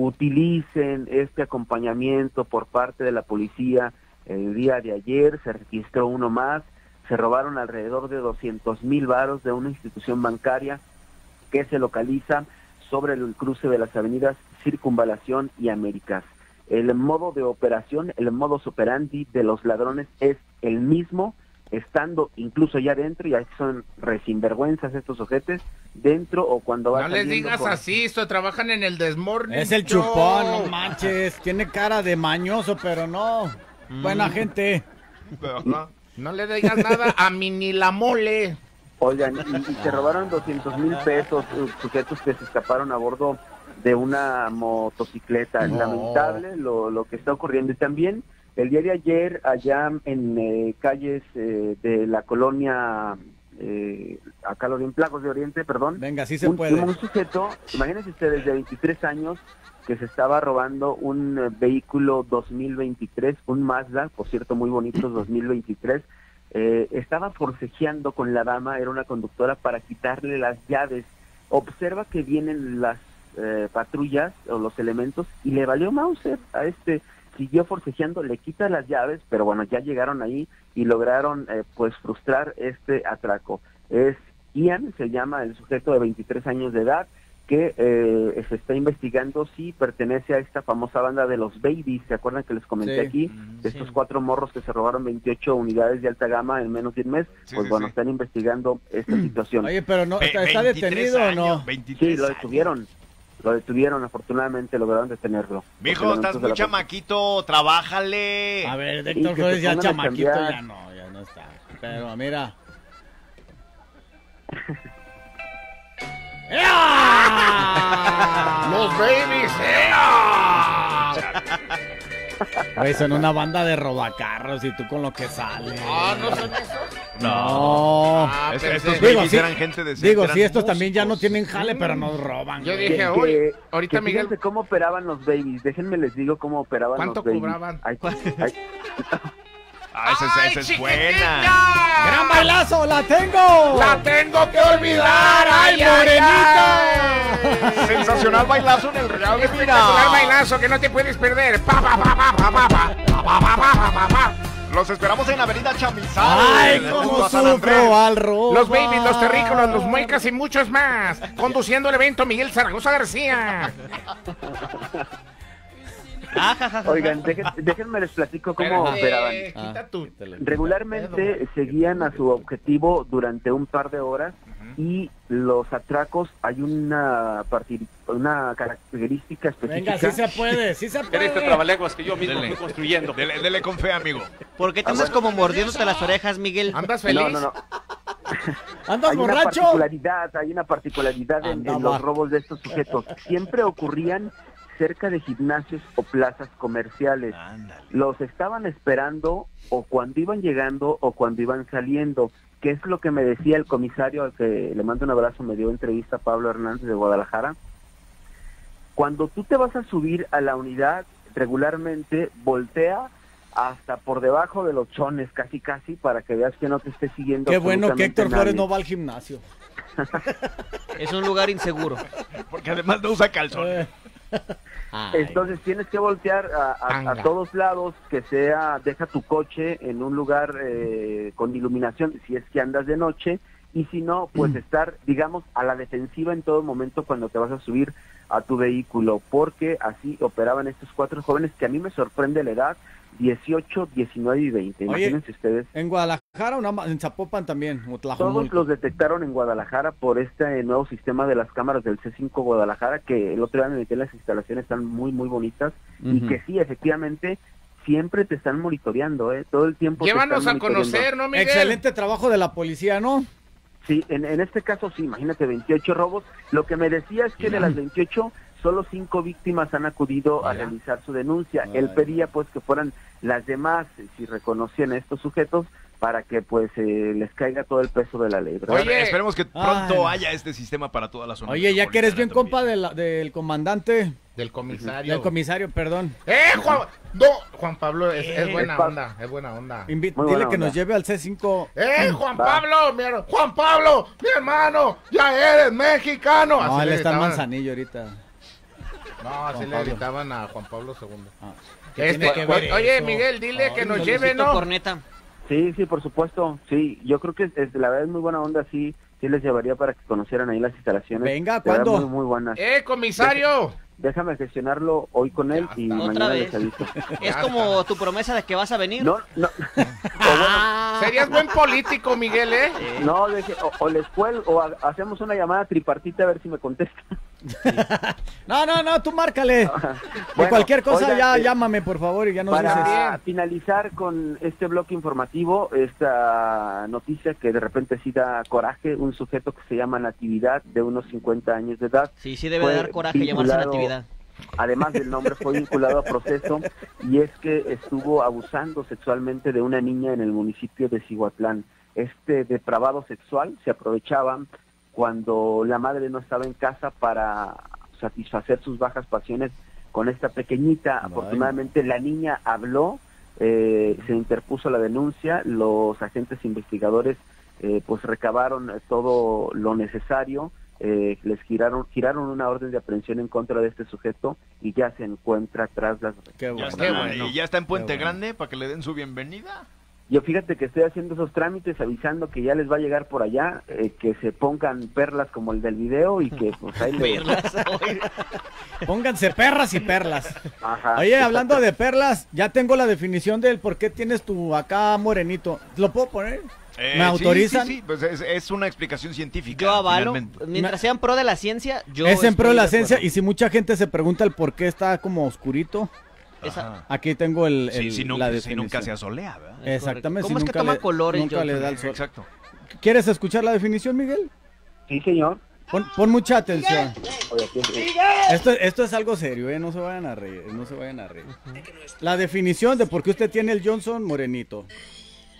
Speaker 6: utilicen este acompañamiento por parte de la policía. El día de ayer se registró uno más. Se robaron alrededor de doscientos mil varos de una institución bancaria que se localiza sobre el cruce de las avenidas Circunvalación y Américas. El modo de operación, el modus operandi de los ladrones es el mismo, estando incluso ya dentro, y ahí son resinvergüenzas estos ojetes, dentro o cuando van
Speaker 5: No les
Speaker 6: saliendo
Speaker 5: digas
Speaker 6: por-
Speaker 5: así, esto trabajan en el desmorning.
Speaker 3: Es el
Speaker 5: show.
Speaker 3: chupón, no manches. Tiene cara de mañoso, pero no. Buena gente.
Speaker 4: Ajá.
Speaker 5: No le digas nada a mi ni la mole.
Speaker 6: Oigan, y, y se robaron doscientos mil pesos, eh, sujetos que se escaparon a bordo de una motocicleta.
Speaker 5: No.
Speaker 6: Lamentable lo, lo que está ocurriendo. Y también el día de ayer, allá en eh, calles eh, de la colonia, eh, acá lo en Plagos de Oriente, perdón.
Speaker 3: Venga, sí se
Speaker 6: un,
Speaker 3: puede.
Speaker 6: un sujeto, imagínense ustedes, de veintitrés años, que se estaba robando un eh, vehículo dos mil veintitrés, un Mazda, por cierto, muy bonito, dos mil veintitrés. Eh, estaba forcejeando con la dama, era una conductora, para quitarle las llaves. Observa que vienen las eh, patrullas o los elementos y le valió Mauser a este. Siguió forcejeando, le quita las llaves, pero bueno, ya llegaron ahí y lograron eh, pues frustrar este atraco. Es Ian, se llama el sujeto de veintitrés años de edad, que eh, se está investigando si pertenece a esta famosa banda de los Babies. ¿Se acuerdan que les comenté
Speaker 3: Sí.
Speaker 6: aquí?
Speaker 4: Mm,
Speaker 6: De estos
Speaker 7: sí.
Speaker 6: cuatro morros que se robaron veintiocho unidades de alta gama en menos de un mes.
Speaker 4: Sí,
Speaker 6: Pues
Speaker 4: sí,
Speaker 6: bueno,
Speaker 4: sí.
Speaker 6: están investigando esta situación.
Speaker 3: Oye, pero no,
Speaker 4: Ve-
Speaker 3: ¿está, está
Speaker 4: veintitrés
Speaker 3: detenido o
Speaker 4: años,
Speaker 3: no?
Speaker 4: veintitrés
Speaker 6: Sí, lo
Speaker 4: años.
Speaker 6: detuvieron. Lo detuvieron, afortunadamente lograron detenerlo.
Speaker 4: Mijo,
Speaker 6: Los
Speaker 4: estás
Speaker 6: elementos de
Speaker 4: muy
Speaker 6: la policía.
Speaker 4: chamaquito, trabájale.
Speaker 3: A ver,
Speaker 6: Sí,
Speaker 3: Héctor
Speaker 6: que
Speaker 3: Flores
Speaker 6: se
Speaker 3: ya
Speaker 6: pongan a
Speaker 3: chamaquito,
Speaker 6: chambear.
Speaker 3: ya no, ya no está. Pero mira. ¡Ea!
Speaker 5: Los babies, ¡eh!
Speaker 3: Güey, son una banda de robacarros y tú con lo que sale.
Speaker 5: Ah, ¿no son esos?
Speaker 3: No. no.
Speaker 5: Ah,
Speaker 4: Es-
Speaker 5: pensé-
Speaker 4: estos
Speaker 3: Digo,
Speaker 4: babies
Speaker 3: sí,
Speaker 4: eran gente decente.
Speaker 3: digo,
Speaker 4: eran
Speaker 3: sí, estos también ya no
Speaker 4: músicos.
Speaker 3: tienen jale, pero nos roban.
Speaker 5: Yo
Speaker 3: güey.
Speaker 5: dije,
Speaker 6: Que-
Speaker 5: oye,
Speaker 6: que-
Speaker 5: ahorita
Speaker 6: que
Speaker 5: Miguel,
Speaker 6: fíjense cómo operaban los babies. Déjenme les digo cómo operaban
Speaker 5: ¿cuánto
Speaker 6: los babies.
Speaker 5: cobraban?
Speaker 6: Ay, ay,
Speaker 4: Ah, esa, es- esa es buena.
Speaker 3: ¡Gran bailazo! ¡La tengo!
Speaker 5: ¡La tengo que olvidar! ¡Ay,
Speaker 3: morenita!
Speaker 4: Sensacional bailazo en el Real de
Speaker 5: Espectacular
Speaker 4: Mina.
Speaker 5: bailazo que no te puedes perder. Pa, pa, pa, pa, pa, pa, pa, pa, pa, pa, pa, pa, pa.
Speaker 4: Los esperamos en Avenida Chamizal.
Speaker 3: ¡Ay,
Speaker 4: junto
Speaker 3: cómo
Speaker 4: a San Andrés.
Speaker 3: sufro al robo!
Speaker 5: Los babies, los terrícolas, los muecas y muchos más. Conduciendo el evento Miguel Zaragoza García.
Speaker 6: Oigan, dejen- déjenme les platico cómo operaban.
Speaker 5: Eh, quita tu...
Speaker 6: Regularmente seguían a su objetivo durante un par de horas y los atracos hay una parti- una característica específica.
Speaker 3: Venga, sí se puede, sí se puede.
Speaker 8: Este trabalenguas que yo mismo
Speaker 4: Dele.
Speaker 8: estoy construyendo.
Speaker 4: Dele, dele con fe, amigo.
Speaker 7: ¿Por qué te andas como mordiéndote las orejas, Miguel?
Speaker 5: ¿Andas feliz?
Speaker 6: No, no, no.
Speaker 3: ¿Andas
Speaker 6: Hay una
Speaker 3: borracho?
Speaker 6: particularidad, hay una particularidad en, en
Speaker 3: Andaba.
Speaker 6: los robos de estos sujetos. Siempre ocurrían cerca de gimnasios o plazas comerciales.
Speaker 4: Ándale.
Speaker 6: Los estaban esperando o cuando iban llegando o cuando iban saliendo, que es lo que me decía el comisario, al que le mando un abrazo, me dio entrevista a Pablo Hernández de Guadalajara. Cuando tú te vas a subir a la unidad, regularmente voltea hasta por debajo de los chones, casi casi, para que veas que no te esté siguiendo.
Speaker 3: Qué bueno que
Speaker 6: absolutamente
Speaker 3: Héctor Flores
Speaker 6: nadie.
Speaker 3: no va al gimnasio.
Speaker 7: Es un lugar inseguro.
Speaker 4: Porque además no usa calzones.
Speaker 3: Ay.
Speaker 6: Entonces tienes que voltear a, a- a
Speaker 5: Tanga.
Speaker 6: todos lados, que sea, deja tu coche en un lugar eh, con iluminación, si es que andas de noche, y si no, pues estar, digamos, a la defensiva en todo momento cuando te vas a subir a tu vehículo, porque así operaban estos cuatro jóvenes, que a mí me sorprende la edad, dieciocho, diecinueve y veinte,
Speaker 3: Oye,
Speaker 6: imagínense ustedes.
Speaker 3: En Guadalajara, una ma- en Zapopan también, o
Speaker 6: Todos
Speaker 3: Tlajomulco.
Speaker 6: los detectaron en Guadalajara por este nuevo sistema de las cámaras del C cinco Guadalajara, que el otro día me metí en las instalaciones, están muy, muy bonitas, y
Speaker 3: Ujú.
Speaker 6: que sí, efectivamente, siempre te están monitoreando, ¿eh? Todo el tiempo. te
Speaker 5: Llévanos
Speaker 6: están
Speaker 5: a conocer,
Speaker 6: monitoreando.
Speaker 5: ¿no, Miguel?
Speaker 3: Excelente trabajo de la policía, ¿no?
Speaker 6: Sí, en, en este caso sí, imagínate, veintiocho robos. Lo que me decía es que de las veintiocho, solo cinco víctimas han acudido a realizar su denuncia. Él
Speaker 3: Ay.
Speaker 6: pedía pues que fueran las demás, eh, si reconocían a estos sujetos, para que pues eh, les caiga todo el peso de la ley, ¿verdad?
Speaker 5: Oye.
Speaker 4: Esperemos que pronto
Speaker 3: Ay.
Speaker 4: haya este sistema para toda la zona.
Speaker 3: Oye, ya que eres bien
Speaker 4: metropolitana
Speaker 3: compa de la- del comandante,
Speaker 5: Del comisario.
Speaker 3: del comisario, perdón.
Speaker 5: ¡Eh, Juan! No, Juan Pablo, es, es buena
Speaker 6: Es pa-
Speaker 5: onda, es buena onda.
Speaker 3: Invi-
Speaker 6: Muy
Speaker 3: dile
Speaker 6: buena
Speaker 3: que nos
Speaker 6: onda.
Speaker 3: lleve al C cinco.
Speaker 5: ¡Eh, Juan
Speaker 6: Va.
Speaker 5: Pablo! Mi, her- Juan Pablo, mi hermano, ya eres mexicano.
Speaker 3: No,
Speaker 5: Así
Speaker 3: él
Speaker 5: le
Speaker 3: está en
Speaker 5: gritaban-
Speaker 3: Manzanillo ahorita.
Speaker 5: No, así
Speaker 3: Juan
Speaker 5: le
Speaker 3: Pablo.
Speaker 5: gritaban a Juan Pablo segundo.
Speaker 3: Ah, ¿qué
Speaker 5: Este,
Speaker 3: tiene que ver
Speaker 5: oye,
Speaker 3: eso?
Speaker 5: Miguel, dile
Speaker 3: Ay,
Speaker 5: que nos
Speaker 3: no,
Speaker 5: lleve,
Speaker 7: Luisito
Speaker 5: ¿no?
Speaker 7: Corneta.
Speaker 6: Sí, sí, por supuesto, sí. Yo creo que es, la verdad es muy buena onda, sí, sí les llevaría para que conocieran ahí las instalaciones.
Speaker 3: Venga,
Speaker 6: De verdad,
Speaker 3: ¿cuándo?
Speaker 6: Muy, muy buenas.
Speaker 5: ¡Eh, comisario!
Speaker 6: Déjame gestionarlo hoy con él y
Speaker 5: está.
Speaker 6: mañana
Speaker 7: Otra
Speaker 6: les
Speaker 7: vez.
Speaker 6: aviso.
Speaker 7: Es como tu promesa de que vas a venir.
Speaker 6: No, no. O bueno,
Speaker 5: Serías buen político, Miguel, ¿eh?
Speaker 6: no, deje, o, o les cuelgo, o ha- hacemos una llamada tripartita a ver si me contesta.
Speaker 3: No, no, no, tú márcale. De
Speaker 6: Bueno,
Speaker 3: cualquier cosa
Speaker 6: oigan,
Speaker 3: ya
Speaker 6: eh,
Speaker 3: llámame, por favor, y ya nos dices.
Speaker 6: Para finalizar con este bloque informativo, esta noticia que de repente sí da coraje, un sujeto que se llama Natividad, de unos cincuenta años de edad.
Speaker 7: Sí, sí debe
Speaker 6: fue
Speaker 7: dar coraje llamarse
Speaker 6: vinculado-
Speaker 7: Natividad.
Speaker 6: Además del nombre, fue vinculado a proceso, y es que estuvo abusando sexualmente de una niña en el municipio de Cihuatlán. Este depravado sexual se aprovechaba cuando la madre no estaba en casa para satisfacer sus bajas pasiones con esta pequeñita.
Speaker 3: Ay.
Speaker 6: Afortunadamente la niña habló, eh, se interpuso la denuncia, los agentes investigadores eh, pues recabaron todo lo necesario. Eh, les giraron giraron una orden de aprehensión en contra de este sujeto y ya se encuentra tras las...
Speaker 3: Qué
Speaker 4: Ya
Speaker 3: bueno.
Speaker 4: está,
Speaker 5: Qué bueno.
Speaker 4: y ya está en Puente
Speaker 3: Qué bueno.
Speaker 4: Grande para que le den su bienvenida.
Speaker 6: Yo fíjate que estoy haciendo esos trámites avisando que ya les va a llegar por allá, eh, que se pongan perlas como el del video y que pues ahí le...
Speaker 7: Perlas, oye.
Speaker 3: Pónganse perras y perlas.
Speaker 6: Ajá.
Speaker 3: Oye, hablando de perlas, ya tengo la definición del por qué tienes tu acá morenito. ¿Lo puedo poner?
Speaker 4: Eh,
Speaker 3: ¿Me
Speaker 4: sí,
Speaker 3: autorizan?
Speaker 4: Sí, sí, pues es, es una explicación científica.
Speaker 7: Yo avalo.
Speaker 4: finalmente.
Speaker 7: Mientras sean pro de la ciencia, yo.
Speaker 3: es en pro de
Speaker 7: estoy
Speaker 3: la
Speaker 7: acuerdo.
Speaker 3: ciencia, y si mucha gente se pregunta el por qué está como oscurito,
Speaker 7: Esa-
Speaker 3: aquí tengo el,
Speaker 4: Sí,
Speaker 3: el-
Speaker 4: si,
Speaker 3: la
Speaker 4: nunca, si
Speaker 3: definición.
Speaker 4: nunca se asolea, ¿verdad?
Speaker 7: Es
Speaker 3: Exactamente.
Speaker 7: correcto.
Speaker 3: si
Speaker 7: ¿Cómo es que
Speaker 3: nunca
Speaker 7: toma
Speaker 3: le-
Speaker 7: colores,
Speaker 3: nunca le
Speaker 7: Johnson?
Speaker 3: da el sol.
Speaker 4: Exacto.
Speaker 3: ¿Quieres escuchar la definición, Miguel?
Speaker 6: Sí, señor.
Speaker 3: Pon, pon mucha atención.
Speaker 6: Oye, aquí es-
Speaker 3: Esto, esto es algo serio, ¿eh? No se vayan a reír, no se vayan a reír. La definición de por qué usted tiene el Johnson morenito.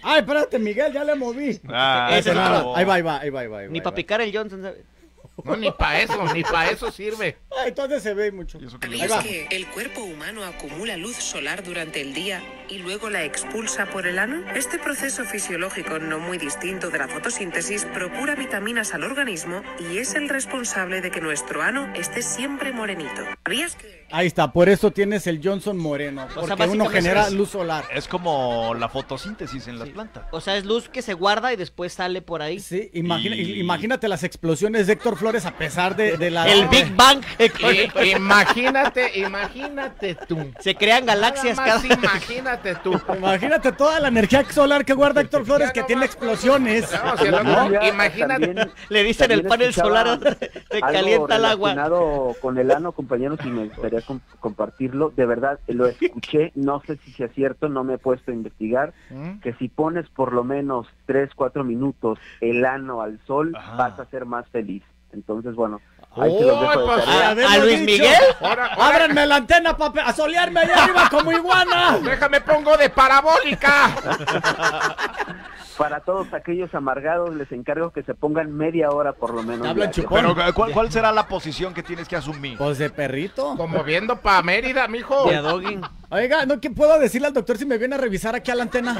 Speaker 3: Ay, espérate, Miguel, ya le moví.
Speaker 4: Ah,
Speaker 7: Ese
Speaker 3: No,
Speaker 7: es
Speaker 3: no,
Speaker 7: otro.
Speaker 3: ahí va, ahí va, ahí va, ahí va. ahí
Speaker 7: Ni
Speaker 3: va,
Speaker 7: para
Speaker 3: ahí
Speaker 7: picar el Johnson, ¿sabes?
Speaker 5: No, ni para eso, ni para eso sirve.
Speaker 3: va. Ay, entonces se ve mucho.
Speaker 4: ¿Y eso qué le
Speaker 3: Ahí
Speaker 4: gusta?
Speaker 3: va.
Speaker 8: ¿Sabías que el cuerpo humano acumula luz solar durante el día y luego la expulsa por el ano? Este proceso fisiológico, no muy distinto de la fotosíntesis, procura vitaminas al organismo y es el responsable de que nuestro ano esté siempre morenito. ¿Sabías que...?
Speaker 3: Ahí está, por eso tienes el Johnson moreno,
Speaker 7: sea,
Speaker 3: porque uno
Speaker 7: básicamente
Speaker 3: genera
Speaker 4: es-
Speaker 3: luz solar.
Speaker 4: Es como la fotosíntesis en las plantas.
Speaker 7: O sea, es luz que se guarda y después sale por ahí.
Speaker 3: Sí, imagina-
Speaker 4: Y-
Speaker 3: imagínate las explosiones de Héctor Flores a pesar de, de la...
Speaker 7: El Big Bang.
Speaker 5: I- imagínate, imagínate tú.
Speaker 7: Se crean galaxias
Speaker 5: Nada
Speaker 7: cada...
Speaker 5: más imagínate tú.
Speaker 3: Imagínate toda la energía solar que guarda Héctor Flores,
Speaker 5: Ya
Speaker 3: que
Speaker 5: no
Speaker 3: tiene
Speaker 5: más.
Speaker 3: explosiones.
Speaker 5: No, si el otro-
Speaker 6: Ya,
Speaker 5: imagínate.
Speaker 6: también-
Speaker 7: Le dicen el
Speaker 6: también
Speaker 7: panel
Speaker 6: escuchaba
Speaker 7: solar, te
Speaker 6: algo
Speaker 7: calienta el agua.
Speaker 6: relacionado con el ano, compañeros, y me gustaría com- compartirlo. De verdad, lo escuché, no sé si sea cierto, no me he puesto a investigar,
Speaker 5: ¿Mm?
Speaker 6: que si pones por lo menos tres, cuatro minutos el ano al sol,
Speaker 4: Ajá.
Speaker 6: vas a ser más feliz. Entonces, bueno, ahí se los
Speaker 5: Oh,
Speaker 6: dejo de
Speaker 5: pues,
Speaker 6: tarea.
Speaker 7: ¿A,
Speaker 3: Habemos
Speaker 7: a Luis
Speaker 3: dicho.
Speaker 7: Miguel?
Speaker 5: Ahora, ahora,
Speaker 3: ¡Ábranme la antena para a solearme allá arriba como iguana!
Speaker 5: déjame pongo de parabólica.
Speaker 6: Para todos aquellos amargados, les encargo que se pongan media hora por lo menos.
Speaker 3: Hablan
Speaker 6: diario.
Speaker 3: chupón.
Speaker 4: Pero ¿cuál, ¿cuál será la posición que tienes que asumir?
Speaker 3: Pues de perrito.
Speaker 5: Como viendo pa' Mérida, mijo.
Speaker 7: De Adogging.
Speaker 3: Oiga, ¿no qué puedo decirle al doctor si me viene a revisar aquí a la antena?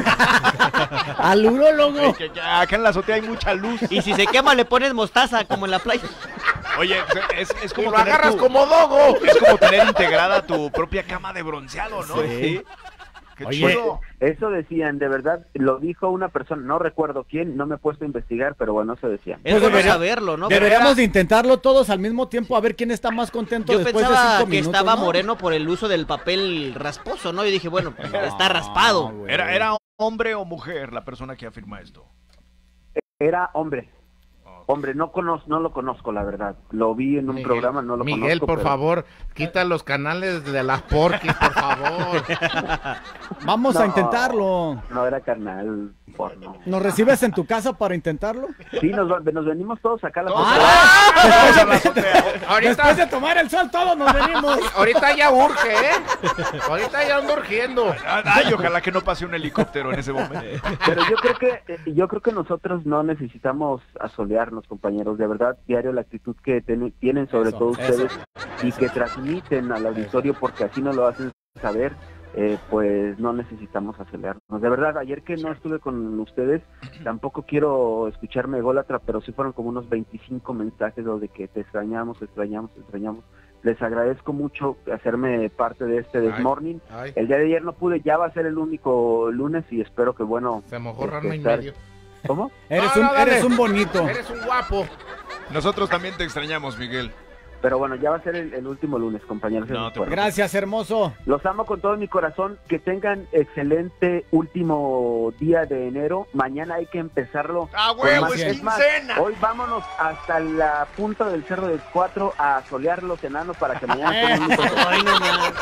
Speaker 3: Al urólogo.
Speaker 4: Que- que acá en la azotea hay mucha luz.
Speaker 7: Y si se quema le pones mostaza, como en la playa.
Speaker 4: Oye, es, es
Speaker 5: Y
Speaker 4: como
Speaker 5: lo
Speaker 4: tener
Speaker 5: agarras
Speaker 4: tu-
Speaker 5: como dogo.
Speaker 4: es como tener integrada tu propia cama de bronceado, ¿no?
Speaker 3: Sí.
Speaker 4: Qué
Speaker 3: Oye,
Speaker 4: chido.
Speaker 6: Eso decían, de verdad, lo dijo una persona, no recuerdo quién, no me he puesto a investigar, pero bueno, eso decían.
Speaker 7: Es
Speaker 3: Pues
Speaker 7: bueno
Speaker 3: debería-
Speaker 7: saberlo, ¿no?
Speaker 3: Deberíamos de intentarlo todos al mismo tiempo a ver quién está más contento
Speaker 7: Yo
Speaker 3: después de
Speaker 7: pensaba
Speaker 3: cinco
Speaker 7: que
Speaker 3: minutos,
Speaker 7: estaba
Speaker 3: ¿no?
Speaker 7: moreno por el uso del papel rasposo, ¿no? Y dije, bueno, pues, está raspado.
Speaker 3: No, güey.
Speaker 4: ¿Era, ¿Era hombre o mujer la persona que afirma esto?
Speaker 6: Era hombre. Hombre, no conozco, no lo conozco, la verdad. Lo vi en un
Speaker 5: Miguel,
Speaker 6: programa, no lo
Speaker 5: Miguel,
Speaker 6: conozco.
Speaker 5: por
Speaker 6: pero-
Speaker 5: favor, quita los canales de las porquis, por favor.
Speaker 3: Vamos a
Speaker 6: No.
Speaker 3: intentarlo.
Speaker 6: No era carnal porno.
Speaker 3: ¿Nos recibes en tu casa para intentarlo?
Speaker 6: Sí, nos, va- nos venimos todos acá a la
Speaker 3: ¡Ah! Después, de,
Speaker 5: Ahorita,
Speaker 3: después de tomar el sol todos nos venimos.
Speaker 5: ahorita ya urge, ¿eh? Ahorita ya ando urgiendo.
Speaker 4: Ay, ojalá que no pase un helicóptero en ese momento.
Speaker 6: Pero yo creo que eh, yo creo que nosotros no necesitamos asolearnos, compañeros. De verdad, diario la actitud que ten- tienen sobre
Speaker 3: Eso,
Speaker 6: todo
Speaker 3: eso.
Speaker 6: ustedes y que transmiten al auditorio, porque así nos lo hacen saber, eh, pues no necesitamos asolearnos. De verdad, ayer que no estuve con ustedes, tampoco quiero escucharme ególatra, pero sí fueron como unos veinticinco mensajes de que te extrañamos, te extrañamos, te extrañamos. Les agradezco mucho hacerme parte de este
Speaker 5: Ay.
Speaker 6: Desmorning.
Speaker 5: Ay,
Speaker 6: El día de ayer no pude, ya va a ser el único lunes y espero que, bueno...
Speaker 5: se mojó
Speaker 6: este,
Speaker 5: rama y
Speaker 6: estar-
Speaker 5: medio.
Speaker 6: ¿Cómo?
Speaker 3: Eres,
Speaker 5: No,
Speaker 3: un,
Speaker 5: no, dale.
Speaker 3: eres un bonito.
Speaker 5: Eres un guapo.
Speaker 4: Nosotros también te extrañamos, Miguel.
Speaker 6: Pero bueno, ya va a ser el, el último lunes, compañeros.
Speaker 4: No,
Speaker 6: Eso
Speaker 4: te
Speaker 6: fue.
Speaker 3: Gracias, hermoso.
Speaker 6: Los amo con todo mi corazón. Que tengan excelente último día de enero. Mañana hay que empezarlo.
Speaker 4: ¡Ah,
Speaker 6: con
Speaker 4: huevo,
Speaker 6: más-
Speaker 4: es
Speaker 6: es más,
Speaker 4: quincena!
Speaker 6: hoy vámonos hasta la punta del Cerro del Cuatro a solear los enanos para que mañana estemos muy contentos.
Speaker 7: Ay, no más.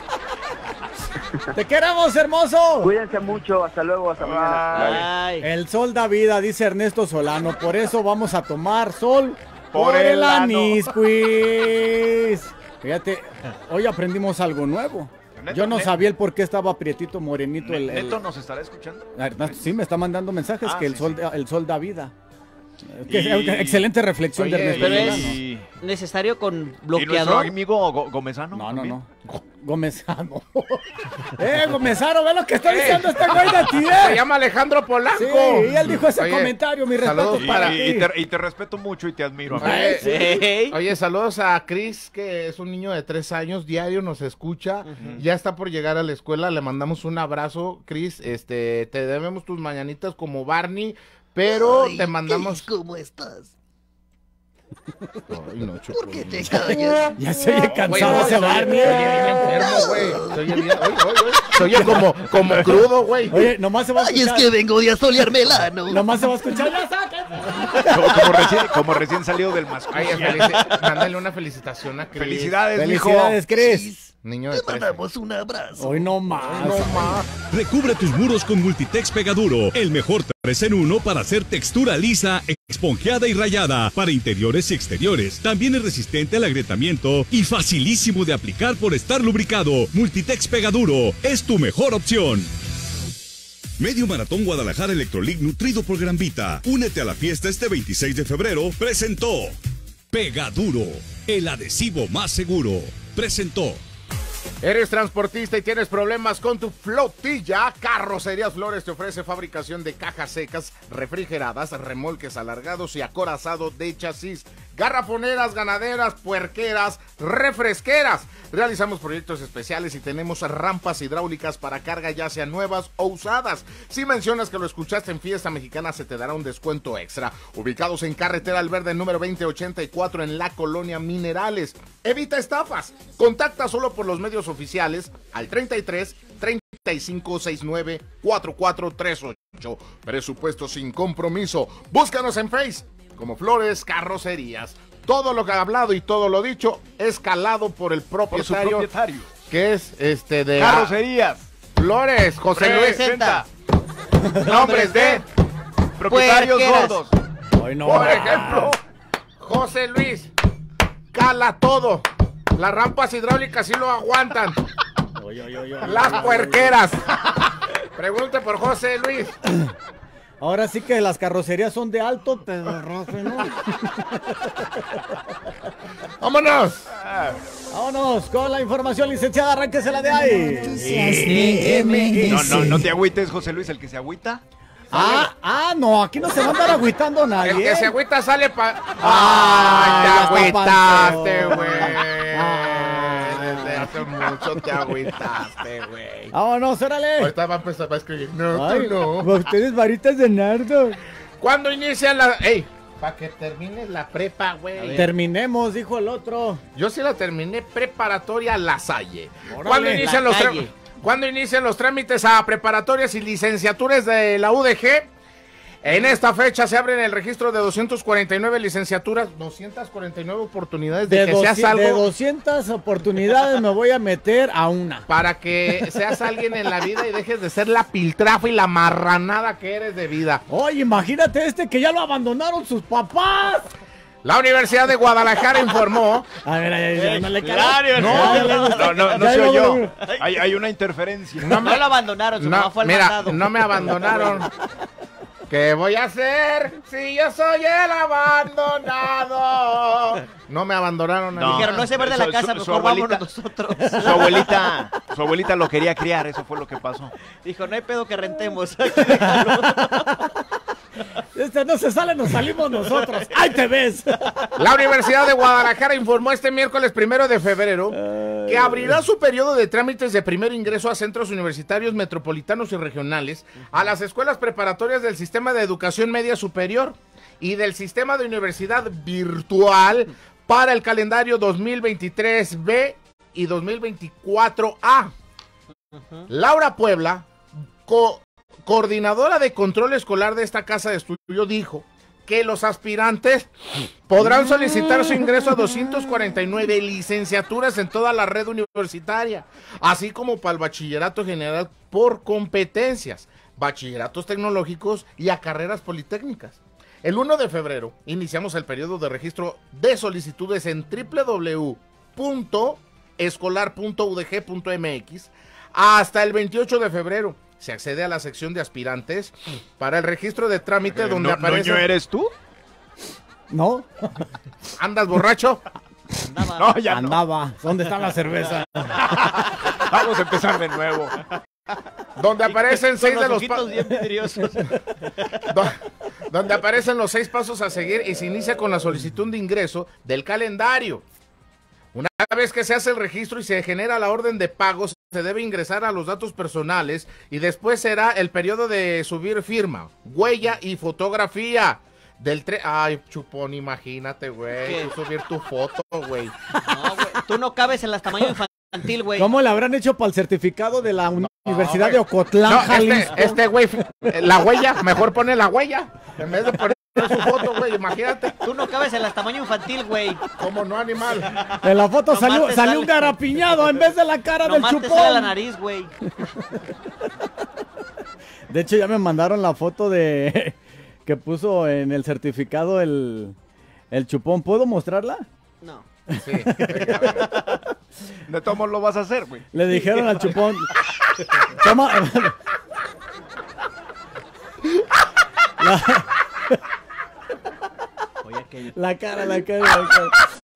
Speaker 3: Te queremos, hermoso.
Speaker 6: Cuídense mucho. Hasta luego. Hasta mañana. Bye.
Speaker 7: Ay.
Speaker 3: El sol da vida, dice Ernesto Solano. Por eso vamos a tomar sol
Speaker 4: Por el ano.
Speaker 3: anís, pues. Fíjate, hoy aprendimos algo nuevo.
Speaker 4: Neto,
Speaker 3: Yo no
Speaker 4: neto.
Speaker 3: sabía el por qué estaba prietito, morenito. El, el-
Speaker 4: ¿Neto nos estará escuchando?
Speaker 3: Ernesto, sí, me está mandando mensajes
Speaker 4: Ah,
Speaker 3: que el
Speaker 4: sí,
Speaker 3: sol,
Speaker 4: sí.
Speaker 3: da- el sol da vida. Que-
Speaker 4: Y-
Speaker 3: Excelente reflexión
Speaker 5: Oye,
Speaker 3: de Ernesto
Speaker 7: pero
Speaker 3: Solano.
Speaker 7: es-
Speaker 4: Y,
Speaker 7: Necesario con
Speaker 4: ¿Y nuestro
Speaker 7: bloqueador.
Speaker 4: amigo Go- Gomezano?
Speaker 3: No, no,
Speaker 4: también?
Speaker 3: no. Gomezano. ¡Eh, Gomezano! Ve lo que está
Speaker 5: Eh.
Speaker 3: diciendo este güey de ti,
Speaker 5: Se
Speaker 3: eh.
Speaker 5: llama Alejandro Polanco.
Speaker 3: Sí, y él dijo ese
Speaker 5: Oye,
Speaker 3: comentario. Mis
Speaker 5: saludos
Speaker 3: respetos
Speaker 4: Y,
Speaker 3: para
Speaker 4: y- y
Speaker 3: ti.
Speaker 4: te, y te respeto mucho y te admiro, amigo.
Speaker 3: Ay, sí.
Speaker 7: Ey.
Speaker 5: Oye, saludos a Chris, que es un niño de tres años, diario nos escucha, ya está por llegar a la escuela, le mandamos un abrazo, Chris, este, te debemos tus mañanitas como Barney, pero te mandamos...
Speaker 9: ¿Cómo estás?
Speaker 5: Ay, no,
Speaker 9: ¿Por qué te callas?
Speaker 3: Ya se oye
Speaker 5: Güey,
Speaker 3: cansado
Speaker 5: no,
Speaker 3: ese
Speaker 5: se oye-
Speaker 3: Barney.
Speaker 5: se oye bien enfermo, güey. Se oye bien, oye, oye, oye, se oye como, como crudo, güey.
Speaker 3: Oye, nomás se va a
Speaker 9: Ay, es
Speaker 3: escuchar.
Speaker 9: que vengo de asolearme el ano.
Speaker 3: Nomás se va a escuchar. ¡Ya sáquense!
Speaker 4: Como, como recién, como recién salido del
Speaker 5: Ay,
Speaker 4: masculino.
Speaker 5: felici- mándale una felicitación a Chris.
Speaker 4: Felicidades, mijo.
Speaker 3: Felicidades, Chris.
Speaker 5: Niño de
Speaker 9: Te
Speaker 5: tres.
Speaker 9: mandamos un abrazo.
Speaker 3: Hoy no más.
Speaker 5: No más.
Speaker 2: Recubre tus muros con Multitex Pegaduro, el mejor tres en uno para hacer textura lisa, esponjeada y rayada para interiores y exteriores. También es resistente al agrietamiento y facilísimo de aplicar por estar lubricado. Multitex Pegaduro es tu mejor opción. Medio Maratón Guadalajara Electrolit nutrido por Gran Vita. Únete a la fiesta este veintiséis de febrero. Presentó Pegaduro, el adhesivo más seguro. Presentó.
Speaker 5: ¿Eres transportista y tienes problemas con tu flotilla? Carrocerías Flores te ofrece fabricación de cajas secas, refrigeradas, remolques alargados y acorazado de chasis, garrafoneras, ganaderas, puerqueras, refresqueras. Realizamos proyectos especiales y tenemos rampas hidráulicas para carga ya sean nuevas o usadas. Si mencionas que lo escuchaste en Fiesta Mexicana se te dará un descuento extra. Ubicados en Carretera al Verde número veinte ochenta y cuatro en la Colonia Minerales. Evita estafas. Contacta solo por los medios oficiales al treinta y tres, treinta y cinco, sesenta y nueve, cuarenta y cuatro treinta y ocho. Presupuesto sin compromiso. Búscanos en Face como Flores Carrocerías. Todo lo que ha hablado y todo lo dicho es calado por el propietario,
Speaker 4: por su propietario.
Speaker 5: Que es este de
Speaker 4: Carrocerías
Speaker 5: Flores, José Luis.
Speaker 7: Presenta.
Speaker 5: Nombres de
Speaker 4: propietarios
Speaker 7: Puerqueras.
Speaker 4: gordos.
Speaker 3: Hoy no.
Speaker 5: Por ejemplo, José Luis. Cala todo. Las rampas hidráulicas sí lo aguantan.
Speaker 3: Oye, oye, oye, oye,
Speaker 5: Las
Speaker 3: oye,
Speaker 5: puerqueras. Pregunte por José Luis.
Speaker 3: Ahora sí que las carrocerías son de alto pedorraje, ¿no?
Speaker 5: ¡Vámonos!
Speaker 3: Vámonos con la información, licenciada, arránquesela de ahí.
Speaker 4: No, no, no te agüites, José Luis, el que se agüita.
Speaker 3: Ah, ah, no, aquí no se va a andar agüitando nadie.
Speaker 5: El que se agüita sale pa...
Speaker 3: Ay,
Speaker 5: ¡Ay, te
Speaker 3: ya
Speaker 5: agüitaste,
Speaker 3: está
Speaker 5: güey!
Speaker 3: Ay.
Speaker 5: Desde hace mucho te agüitaste, güey.
Speaker 3: Vámonos, órale.
Speaker 5: Ahorita va a empezar a escribir. No,
Speaker 3: Ay,
Speaker 5: tú no.
Speaker 3: ustedes varitas de nardo.
Speaker 5: ¿Cuándo inician la...? ¡Ey! Para que termines la prepa, güey.
Speaker 3: Terminemos, dijo el otro.
Speaker 5: Yo sí la terminé preparatoria La Salle.
Speaker 3: Órale.
Speaker 5: ¿Cuándo inician,
Speaker 7: La
Speaker 5: los tra-
Speaker 7: Salle.
Speaker 5: ¿Cuándo inician los trámites a preparatorias y licenciaturas de la U D G? En esta fecha se abren el registro de doscientas cuarenta y nueve licenciaturas, doscientas cuarenta y nueve oportunidades de,
Speaker 3: De,
Speaker 5: que
Speaker 3: doci-
Speaker 5: seas algo.
Speaker 3: de doscientas oportunidades me voy a meter a una.
Speaker 5: Para que seas alguien en la vida y dejes de ser la piltrafa y la marranada que eres de vida.
Speaker 3: Oye, imagínate este que ya lo abandonaron sus papás.
Speaker 5: La Universidad de Guadalajara informó.
Speaker 3: A ver, ay, ay, no le
Speaker 4: Claro,
Speaker 3: cagas.
Speaker 4: no,
Speaker 3: Ya, ya,
Speaker 4: no,
Speaker 3: ya,
Speaker 4: no, no, no
Speaker 3: ya,
Speaker 4: se
Speaker 3: ya,
Speaker 4: oyó.
Speaker 3: ya.
Speaker 4: Hay, hay una interferencia.
Speaker 5: No
Speaker 7: No lo abandonaron, su
Speaker 5: No,
Speaker 7: mamá fue al
Speaker 5: mira,
Speaker 7: mandado.
Speaker 5: no me abandonaron. ¿Qué voy a hacer si yo soy el abandonado? No me abandonaron. a mí.
Speaker 7: Dijeron, no se va de la
Speaker 4: Su-
Speaker 7: casa,
Speaker 4: su- su
Speaker 7: mejor vámonos
Speaker 4: abuelita-
Speaker 7: nosotros.
Speaker 4: Su abuelita, su abuelita lo quería criar, eso fue lo que pasó.
Speaker 7: Dijo, no hay pedo que rentemos.
Speaker 3: Este no se sale, nos salimos nosotros. ¡Ahí te ves!
Speaker 5: La Universidad de Guadalajara informó este miércoles primero de febrero que abrirá su periodo de trámites de primer ingreso a centros universitarios metropolitanos y regionales, a las escuelas preparatorias del Sistema de Educación Media Superior y del Sistema de Universidad Virtual para el calendario dos mil veintitrés B y dos mil veinticuatro A. Laura Puebla, co- coordinadora de control escolar de esta casa de estudio, dijo que los aspirantes podrán solicitar su ingreso a doscientas cuarenta y nueve licenciaturas en toda la red universitaria, así como para el bachillerato general por competencias, bachilleratos tecnológicos y a carreras politécnicas. El primero de febrero iniciamos el periodo de registro de solicitudes en doble u doble u doble u punto escolar punto u d g punto m x hasta el veintiocho de febrero. Se accede a la sección de aspirantes para el registro de trámite donde
Speaker 4: ¿No,
Speaker 5: aparece...
Speaker 4: ¿Noño eres tú?
Speaker 3: ¿No?
Speaker 5: ¿Andas borracho?
Speaker 7: Andaba.
Speaker 4: No, ya no.
Speaker 3: Andaba. ¿Dónde está la cerveza?
Speaker 4: Vamos a empezar de nuevo.
Speaker 5: Donde aparecen
Speaker 7: Con
Speaker 5: seis
Speaker 7: los
Speaker 5: de los
Speaker 7: ojitos
Speaker 5: pa-
Speaker 7: bien vidriosos.
Speaker 5: Do- donde aparecen los seis pasos a seguir y se inicia con la solicitud de ingreso del calendario. Una vez que se hace el registro y se genera la orden de pagos, se debe ingresar a los datos personales y después será el periodo de subir firma, huella y fotografía. Del tre Ay, chupón, imagínate, güey,
Speaker 7: ¿Qué?
Speaker 5: tú subir tu foto, güey.
Speaker 7: No, güey, tú no cabes en las tamaños infantil, güey.
Speaker 3: ¿Cómo le habrán hecho para el certificado de la uni- Universidad
Speaker 5: güey.
Speaker 3: de Ocotlán,
Speaker 5: No,
Speaker 3: Jalisco?
Speaker 5: este, este güey, eh, la huella, mejor pone la huella, en vez de poner su foto, güey, imagínate.
Speaker 7: Tú no cabes en las tamaños infantil, güey.
Speaker 5: ¿Cómo no, animal?
Speaker 3: En la foto
Speaker 7: Nomás
Speaker 3: salió,
Speaker 7: te
Speaker 3: salió
Speaker 7: sale-
Speaker 3: un garapiñado en vez de la cara
Speaker 7: Nomás
Speaker 3: del
Speaker 7: te sale la
Speaker 3: chupón.
Speaker 7: nariz, güey.
Speaker 3: De hecho, ya me mandaron la foto de que puso en el certificado el, el chupón. ¿Puedo mostrarla?
Speaker 7: No.
Speaker 5: Sí, venga, a ver.
Speaker 4: De todos modos lo vas a hacer, güey.
Speaker 3: Le dijeron al chupón. Toma. La,
Speaker 7: Oye, aquel.
Speaker 3: la cara, la cara, la cara.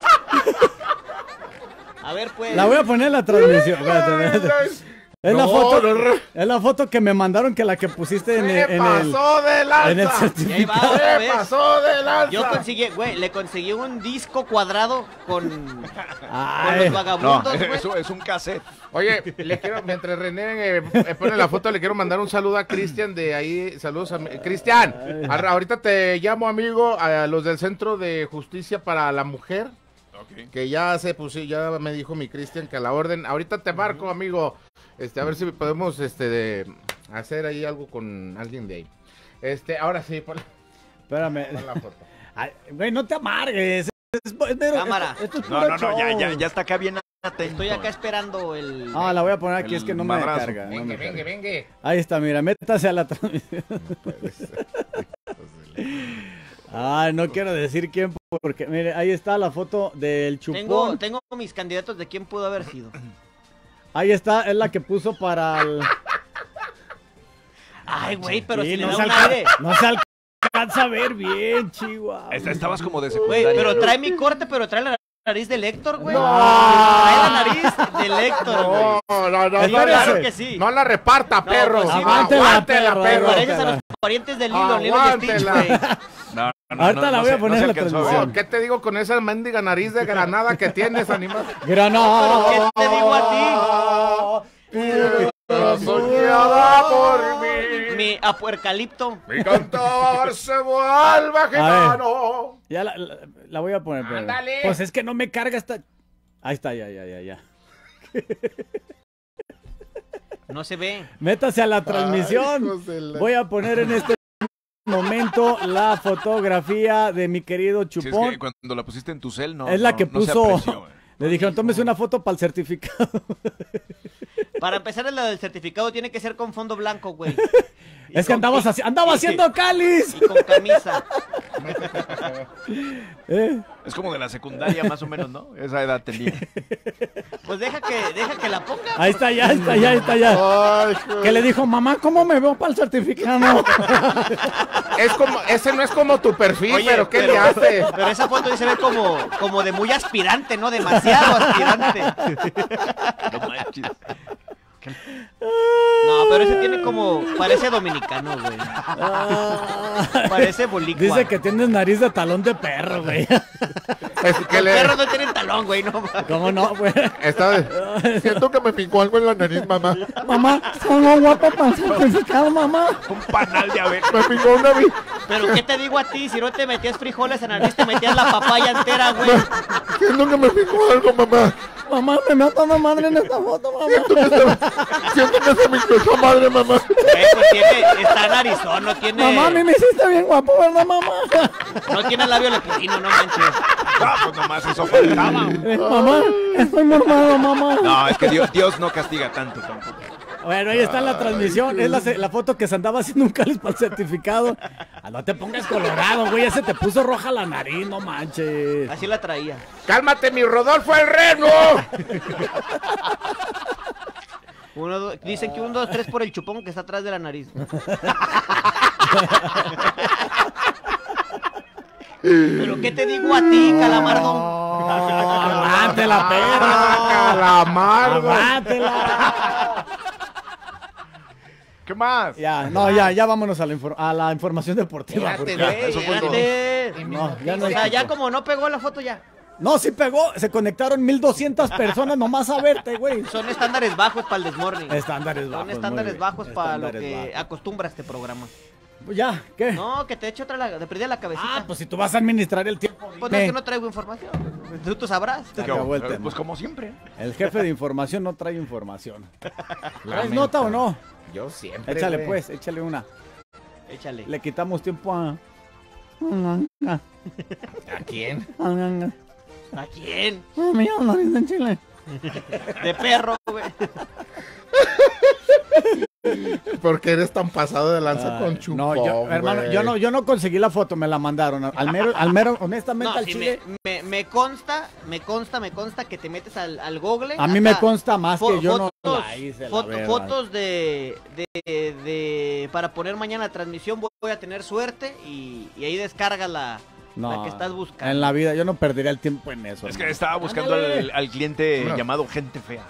Speaker 7: A ver, pues.
Speaker 3: La voy a poner en la transmisión. Espérate, espérate. Es, la
Speaker 5: No,
Speaker 3: foto,
Speaker 5: no, no.
Speaker 3: es la foto que me mandaron, que la que pusiste en,
Speaker 5: ¡Se
Speaker 3: el, en, el,
Speaker 5: pasó de lanza!
Speaker 3: en el
Speaker 7: Y ahí va
Speaker 3: certificado.
Speaker 7: otra
Speaker 5: ¡Se
Speaker 7: vez.
Speaker 5: pasó de lanza!
Speaker 7: Yo conseguí, güey, le conseguí un disco cuadrado con, con
Speaker 3: Ay,
Speaker 7: los
Speaker 4: No,
Speaker 7: vagabundos, güey.
Speaker 4: eso es un cassette.
Speaker 5: Oye, le quiero, mientras René eh, eh, pone la foto, le quiero mandar un saludo a Cristian de ahí. Saludos a mi- Cristian. a- Ahorita te llamo, amigo, a los del Centro de Justicia para la Mujer. Que ya se puso, ya me dijo mi Cristian que a la orden. Ahorita te marco, amigo. Este, a ver si podemos este de hacer ahí algo con alguien de ahí. Este, ahora sí, pon,
Speaker 3: espérame.
Speaker 5: pon la foto.
Speaker 3: Ay, güey, no te amargues. Es, es mero-
Speaker 7: Cámara.
Speaker 3: Esto, esto es
Speaker 4: No,
Speaker 3: puro
Speaker 4: no, no, ya,
Speaker 3: show.
Speaker 4: ya, ya está acá bien atento.
Speaker 7: Estoy acá esperando el...
Speaker 3: Ah, la voy a poner aquí,
Speaker 4: El
Speaker 3: es que no me
Speaker 4: madrazo.
Speaker 3: carga. no
Speaker 5: Venga,
Speaker 3: me
Speaker 5: venga,
Speaker 3: carga.
Speaker 5: venga.
Speaker 3: Ahí está, mira, métase a la transmisión. Ay, no quiero decir quién, porque mire, ahí está la foto del chupón.
Speaker 7: Tengo, tengo mis candidatos de quién pudo haber sido.
Speaker 3: Ahí está, es la que puso para el...
Speaker 7: Ay, güey, pero
Speaker 3: Sí,
Speaker 7: si le
Speaker 3: no,
Speaker 7: da
Speaker 3: se
Speaker 7: un
Speaker 3: alca-
Speaker 7: aire.
Speaker 3: no se alcanza a ver bien, Chihuahua.
Speaker 4: Esta- Estabas como de
Speaker 7: Güey,
Speaker 4: secundaria.
Speaker 7: pero trae mi corte, pero trae la nariz del Héctor, güey.
Speaker 3: No.
Speaker 7: Trae la nariz del Héctor, güey.
Speaker 5: No, no, no, no,
Speaker 3: Espérese.
Speaker 7: Claro que sí.
Speaker 5: no la reparta, perro.
Speaker 7: pues sí,
Speaker 3: Aguántela,
Speaker 5: Aguántela,
Speaker 3: perro,
Speaker 5: perro.
Speaker 7: Pareces a los parientes del Lilo, Lilo y Stitch,
Speaker 5: Aguántela.
Speaker 7: güey.
Speaker 4: No, no,
Speaker 3: Ahorita
Speaker 4: no,
Speaker 3: la
Speaker 4: no
Speaker 3: voy a
Speaker 4: se-
Speaker 3: poner
Speaker 4: no se
Speaker 3: en la
Speaker 4: alcanzó a ver.
Speaker 3: transmisión.
Speaker 5: Oh, ¿qué te digo con esa mendiga nariz de granada que tienes, animal?
Speaker 3: Granada.
Speaker 7: ¿Pero qué te digo a
Speaker 5: Soñada por mí.
Speaker 7: Mi apuercalipto.
Speaker 5: Mi cantar se vuelve gitano.
Speaker 3: Ya la, la, la voy a poner, pero...
Speaker 5: Ándale.
Speaker 3: Pues es que no me carga esta... Ahí está, ya, ya, ya, ya.
Speaker 7: No se ve.
Speaker 3: Métase a la transmisión.
Speaker 5: hijos de la-
Speaker 3: Voy a poner en este momento la fotografía de mi querido
Speaker 4: Sí, es
Speaker 3: Chupón.
Speaker 4: que cuando la pusiste en tu cel, no.
Speaker 3: Es la
Speaker 4: no-
Speaker 3: que
Speaker 4: no se
Speaker 3: puso...
Speaker 4: apreció, güey.
Speaker 3: Le dijeron, tómese una foto para el certificado.
Speaker 7: Para empezar, la del certificado tiene que ser con fondo blanco, güey. Y
Speaker 3: Es que
Speaker 7: con-
Speaker 3: andabas haci- andaba
Speaker 7: y-
Speaker 3: haciendo cáliz.
Speaker 7: Y con camisa.
Speaker 3: ¿Eh?
Speaker 4: Es como de la secundaria, más o menos, ¿no? Esa edad tenía.
Speaker 7: Pues deja que, deja que la ponga.
Speaker 3: Ahí está, ya, está, ya, está, ya.
Speaker 5: Ay, joder.
Speaker 3: Que le dijo, mamá, ¿cómo me veo para el certificado?
Speaker 5: Es como, ese no es como tu perfil,
Speaker 7: Oye,
Speaker 5: pero ¿qué
Speaker 7: pero-
Speaker 5: le hace?
Speaker 7: Pero esa foto ahí se ve como, como de muy aspirante, ¿no? Demasiado aspirante.
Speaker 4: No manches.
Speaker 7: No, pero ese tiene como... Parece dominicano, güey. Parece bolicua.
Speaker 3: Dice que tienes nariz de talón de perro, güey.
Speaker 5: Es que
Speaker 7: Los
Speaker 5: le,
Speaker 7: perros no tienen talón, güey, no.
Speaker 3: ¿Cómo no, güey?
Speaker 5: está, siento que me picó algo en la nariz, mamá.
Speaker 3: Mamá, soy guapo para el certificado, mamá.
Speaker 4: Un panal de abeja.
Speaker 5: Me picó una vi-
Speaker 7: Pero ¿qué te digo a ti? Si no te metías frijoles en la nariz, te metías la papaya entera, güey.
Speaker 5: Siento que me picó algo, mamá.
Speaker 3: Mamá, me mata una madre en esta foto, mamá.
Speaker 5: Siento que se me picó madre, mamá.
Speaker 7: Eh, pues tiene... Está narizón, no tiene...
Speaker 3: Mamá, a mí me hiciste bien guapo, ¿verdad, mamá?
Speaker 7: No tiene labio leporino, no manches.
Speaker 4: Ah, pues nomás eso faltaba.
Speaker 3: Eh, mamá, estoy mormado, mamá.
Speaker 4: No, es que Dios, Dios no castiga tanto tampoco.
Speaker 3: Bueno, ahí está en la transmisión. Es la, la foto que se andaba haciendo un cáliz para el certificado. Ah, no te pongas colorado, güey. Ya se te puso roja la nariz, no manches.
Speaker 7: Así la traía.
Speaker 5: Cálmate, mi Rodolfo el Reno.
Speaker 7: Uno, dos- dicen que un, dos, tres por el chupón que está atrás de la nariz. ¿Pero qué te digo a ti, calamardo?
Speaker 3: Aguante la perra.
Speaker 5: Ah, Calamardo.
Speaker 3: Aguántela.
Speaker 4: ¿Qué más?
Speaker 3: Ya, no, ya, ya vámonos a la, infor- a la información deportiva.
Speaker 7: Espérate,
Speaker 3: porque-
Speaker 7: güey,
Speaker 4: eso fue todo.
Speaker 7: espérate.
Speaker 3: No, ya no
Speaker 7: O
Speaker 3: hay
Speaker 7: sea, ya
Speaker 3: tiempo.
Speaker 7: como no pegó la foto ya.
Speaker 3: No, sí pegó. Se conectaron mil doscientas personas nomás a verte, güey.
Speaker 7: Son estándares bajos para el desmorning.
Speaker 3: Estándares bajos.
Speaker 7: Son
Speaker 3: muy
Speaker 7: estándares
Speaker 3: bien.
Speaker 7: bajos para lo
Speaker 3: Estándares
Speaker 7: que
Speaker 3: bajos.
Speaker 7: acostumbra este programa.
Speaker 3: Ya, ¿qué?
Speaker 7: No, que te eche otra la, de perdida la cabecita.
Speaker 3: Ah, pues si tú vas a administrar el tiempo.
Speaker 7: Pues no,
Speaker 3: dime.
Speaker 7: es que no traigo información. Tú, tú sabrás.
Speaker 3: Se acabó el
Speaker 4: Eh,
Speaker 3: tema.
Speaker 4: Pues como siempre.
Speaker 3: El jefe de información no trae información. ¿Traes nota o no?
Speaker 5: Yo siempre.
Speaker 3: Échale
Speaker 5: güey.
Speaker 3: pues, échale una.
Speaker 7: Échale.
Speaker 3: Le quitamos tiempo a...
Speaker 5: ¿A quién?
Speaker 7: ¿A quién?
Speaker 3: Mira, nariz de Chile.
Speaker 7: De perro, güey.
Speaker 5: Porque eres tan pasado de lanza
Speaker 3: Ay,
Speaker 5: con chupón,
Speaker 3: no, yo, hermano,
Speaker 5: güey.
Speaker 3: yo no, yo no conseguí la foto, me la mandaron. Al mero, al mero honestamente,
Speaker 7: No,
Speaker 3: al
Speaker 7: sí,
Speaker 3: chile.
Speaker 7: me, me, me consta, me consta, me consta que te metes al, al Google.
Speaker 3: A mí
Speaker 7: hasta
Speaker 3: me consta más
Speaker 7: fo-
Speaker 3: que yo no
Speaker 7: fotos,
Speaker 3: la hice, la
Speaker 7: foto-
Speaker 3: verdad.
Speaker 7: fotos de, de, de, para poner mañana la transmisión, voy a tener suerte y, y ahí descarga la,
Speaker 3: No,
Speaker 7: la que estás buscando.
Speaker 3: en la vida yo no perdería el tiempo en eso.
Speaker 4: Es que
Speaker 3: hermano.
Speaker 4: estaba buscando
Speaker 3: Ándale.
Speaker 4: al, al cliente
Speaker 5: No.
Speaker 4: llamado Gente Fea.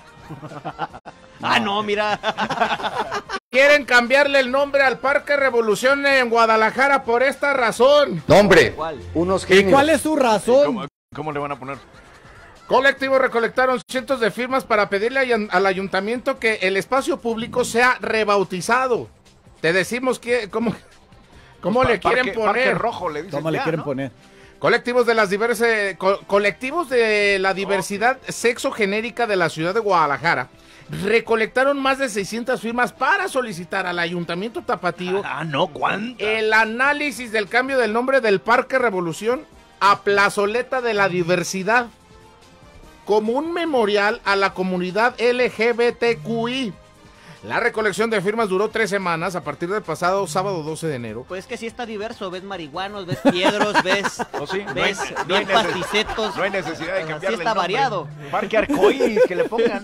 Speaker 7: Ah, no, mira.
Speaker 5: Quieren cambiarle el nombre al Parque Revolución en Guadalajara por esta razón.
Speaker 10: Nombre,
Speaker 7: ¿Cuál?
Speaker 10: unos
Speaker 3: ¿Y
Speaker 10: genios.
Speaker 3: cuál es su razón?
Speaker 4: ¿Cómo, cómo le van a poner?
Speaker 5: Colectivos recolectaron cientos de firmas para pedirle ay- al ayuntamiento que el espacio público sea rebautizado. Te decimos que, ¿cómo, cómo le
Speaker 4: Parque-
Speaker 5: quieren
Speaker 4: Parque
Speaker 5: poner?
Speaker 4: Rojo, le dicen
Speaker 3: ¿Cómo le
Speaker 4: ya,
Speaker 3: quieren
Speaker 4: ¿no?
Speaker 3: poner?
Speaker 5: Colectivos de las diversas, co- colectivos de la diversidad sexogenérica de la ciudad de Guadalajara recolectaron más de seiscientas firmas para solicitar al ayuntamiento tapatío
Speaker 4: Ah, no, ¿cuánto?
Speaker 5: el análisis del cambio del nombre del Parque Revolución a Plazoleta de la Diversidad como un memorial a la comunidad L G B T Q I. La recolección de firmas duró tres semanas a partir del pasado sábado doce de enero.
Speaker 7: Pues que sí está diverso, ves marihuanos, ves piedros, ves,
Speaker 4: ¿O sí? No hay-
Speaker 7: ves
Speaker 4: no hay
Speaker 7: bien
Speaker 4: neces-
Speaker 7: pasticetos.
Speaker 4: No hay necesidad de
Speaker 7: Sí
Speaker 4: cambiarle
Speaker 7: está
Speaker 4: el nombre.
Speaker 7: variado.
Speaker 4: Parque Arcoíris, que le pongan.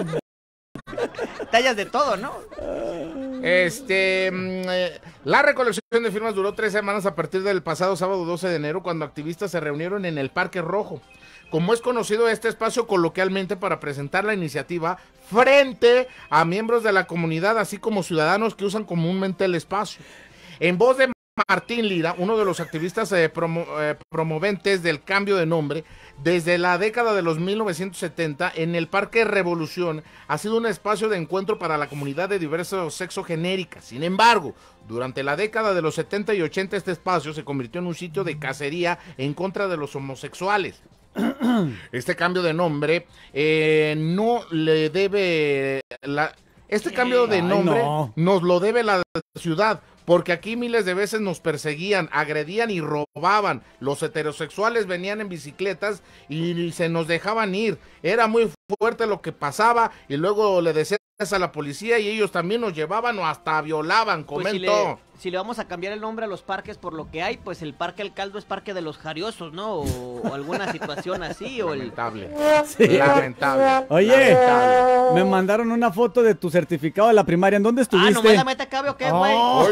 Speaker 7: Tallas de todo, ¿no?
Speaker 5: Este, mm, eh, la recolección de firmas duró tres semanas a partir del pasado sábado doce de enero, cuando activistas se reunieron en el Parque Rojo, como es conocido este espacio coloquialmente, para presentar la iniciativa frente a miembros de la comunidad, así como ciudadanos que usan comúnmente el espacio. En voz de Martín Lira, uno de los activistas eh, promo- eh, promoventes del cambio de nombre, desde la década de los mil novecientos setenta, en el Parque Revolución ha sido un espacio de encuentro para la comunidad de diversos sexo genérica. Sin embargo, durante la década de los setenta y ochenta, este espacio se convirtió en un sitio de cacería en contra de los homosexuales. Este cambio de nombre eh, no le debe la, este cambio de
Speaker 3: Ay,
Speaker 5: nombre
Speaker 3: no.
Speaker 5: nos lo debe la ciudad, porque aquí miles de veces nos perseguían, agredían y robaban. Los heterosexuales venían en bicicletas y se nos dejaban ir. Era muy fuerte lo que pasaba y luego le decías a la policía y ellos también nos llevaban o hasta violaban,
Speaker 7: Pues si
Speaker 5: comentó.
Speaker 7: le, si le vamos a cambiar el nombre a los parques por lo que hay, pues el Parque El Caldo es Parque de los Jariosos, ¿no? O, o alguna situación así, o el...
Speaker 5: Lamentable.
Speaker 3: Sí.
Speaker 5: Lamentable.
Speaker 3: Oye,
Speaker 5: Lamentable.
Speaker 3: me mandaron una foto de tu certificado de la primaria. ¿En dónde
Speaker 7: Ah,
Speaker 3: estuviste?
Speaker 7: ¿nomás la meta cabe o qué, güey?
Speaker 3: Oh.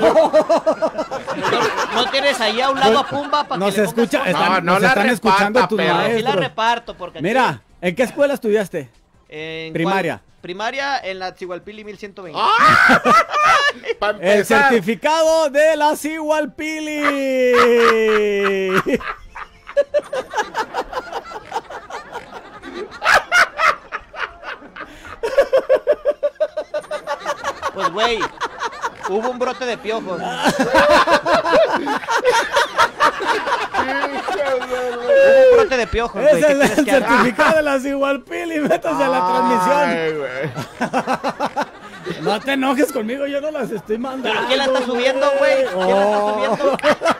Speaker 7: ¿No, no tienes ahí a un lado a Pumba para que
Speaker 3: Nos
Speaker 7: le pongas
Speaker 3: escucha,
Speaker 7: cosas?
Speaker 3: están,
Speaker 5: No, no
Speaker 3: nos
Speaker 5: la
Speaker 3: están
Speaker 5: reparta,
Speaker 3: escuchando tus
Speaker 5: pero-
Speaker 7: No, sí la
Speaker 3: maestros.
Speaker 7: reparto porque aquí-
Speaker 3: Mira, ¿en qué escuela estudiaste?
Speaker 7: ¿En
Speaker 3: primaria.
Speaker 7: cuál? Primaria en la Tzihualpili mil ciento veinte.
Speaker 5: Pa'
Speaker 3: El
Speaker 5: empezar,
Speaker 3: certificado de la Tzihualpili.
Speaker 7: Pues, güey, hubo un brote de piojos. Hubo un brote de piojos, güey.
Speaker 3: Ese
Speaker 7: ¿Qué
Speaker 3: es
Speaker 7: crees
Speaker 3: el
Speaker 7: que haga?
Speaker 3: certificado de la Tzihualpili. Métase a la transmisión.
Speaker 5: Ay, güey.
Speaker 3: No te enojes conmigo, yo no las estoy mandando.
Speaker 7: ¿Pero quién la está subiendo, güey? ¿Quién la está
Speaker 3: Oh.
Speaker 7: subiendo?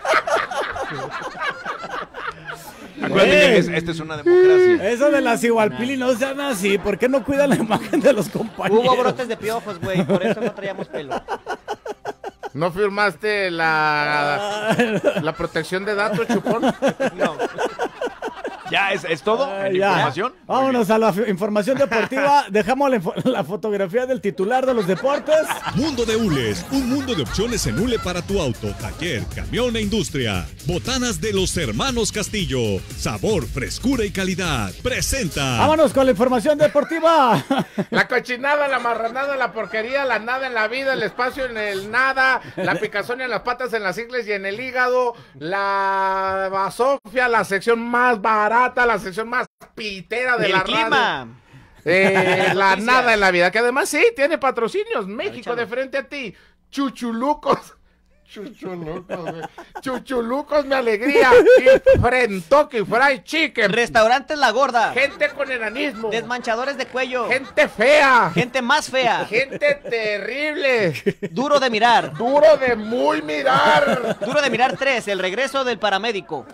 Speaker 4: Acuérdate que es- esta es una democracia.
Speaker 3: Eso de la Tzihualpili no sean así. ¿Por qué no cuidan la imagen de los compañeros?
Speaker 7: Hubo brotes de piojos, güey. Por eso no traíamos pelo.
Speaker 5: ¿No firmaste la, la protección de datos, chupón?
Speaker 7: No.
Speaker 4: ¿Ya es, es todo?
Speaker 3: Ah,
Speaker 4: ¿En
Speaker 3: ya.
Speaker 4: información? Muy
Speaker 3: Vámonos a la f- información deportiva. Dejamos la, info- la fotografía del titular de los deportes.
Speaker 2: Mundo de Hules, un mundo de opciones en hule para tu auto, taller, camión e industria. Botanas de los hermanos Castillo, sabor, frescura y calidad. Presenta.
Speaker 3: Vámonos con la información deportiva.
Speaker 5: La cochinada, la marranada, la porquería, la nada en la vida, el espacio en el nada, la picazón en las patas, en las ingles y en el hígado, la basofia, la sección más barata, la sección más pitera de
Speaker 7: El
Speaker 5: la radio.
Speaker 7: clima.
Speaker 5: Eh, la
Speaker 7: Noticias.
Speaker 5: nada en la vida, que además sí, tiene patrocinios. México
Speaker 7: échalo.
Speaker 5: de frente a ti. Chuchulucos. Chuchulucos, güey. Chuchulucos, mi alegría. Y Frentoki Fried Chicken.
Speaker 7: Restaurantes La Gorda.
Speaker 5: Gente con enanismo.
Speaker 7: Desmanchadores de cuello.
Speaker 5: Gente fea.
Speaker 7: Gente más fea.
Speaker 5: Gente terrible.
Speaker 7: Duro de mirar.
Speaker 5: Duro de muy mirar.
Speaker 7: Duro de mirar tres. El regreso del paramédico.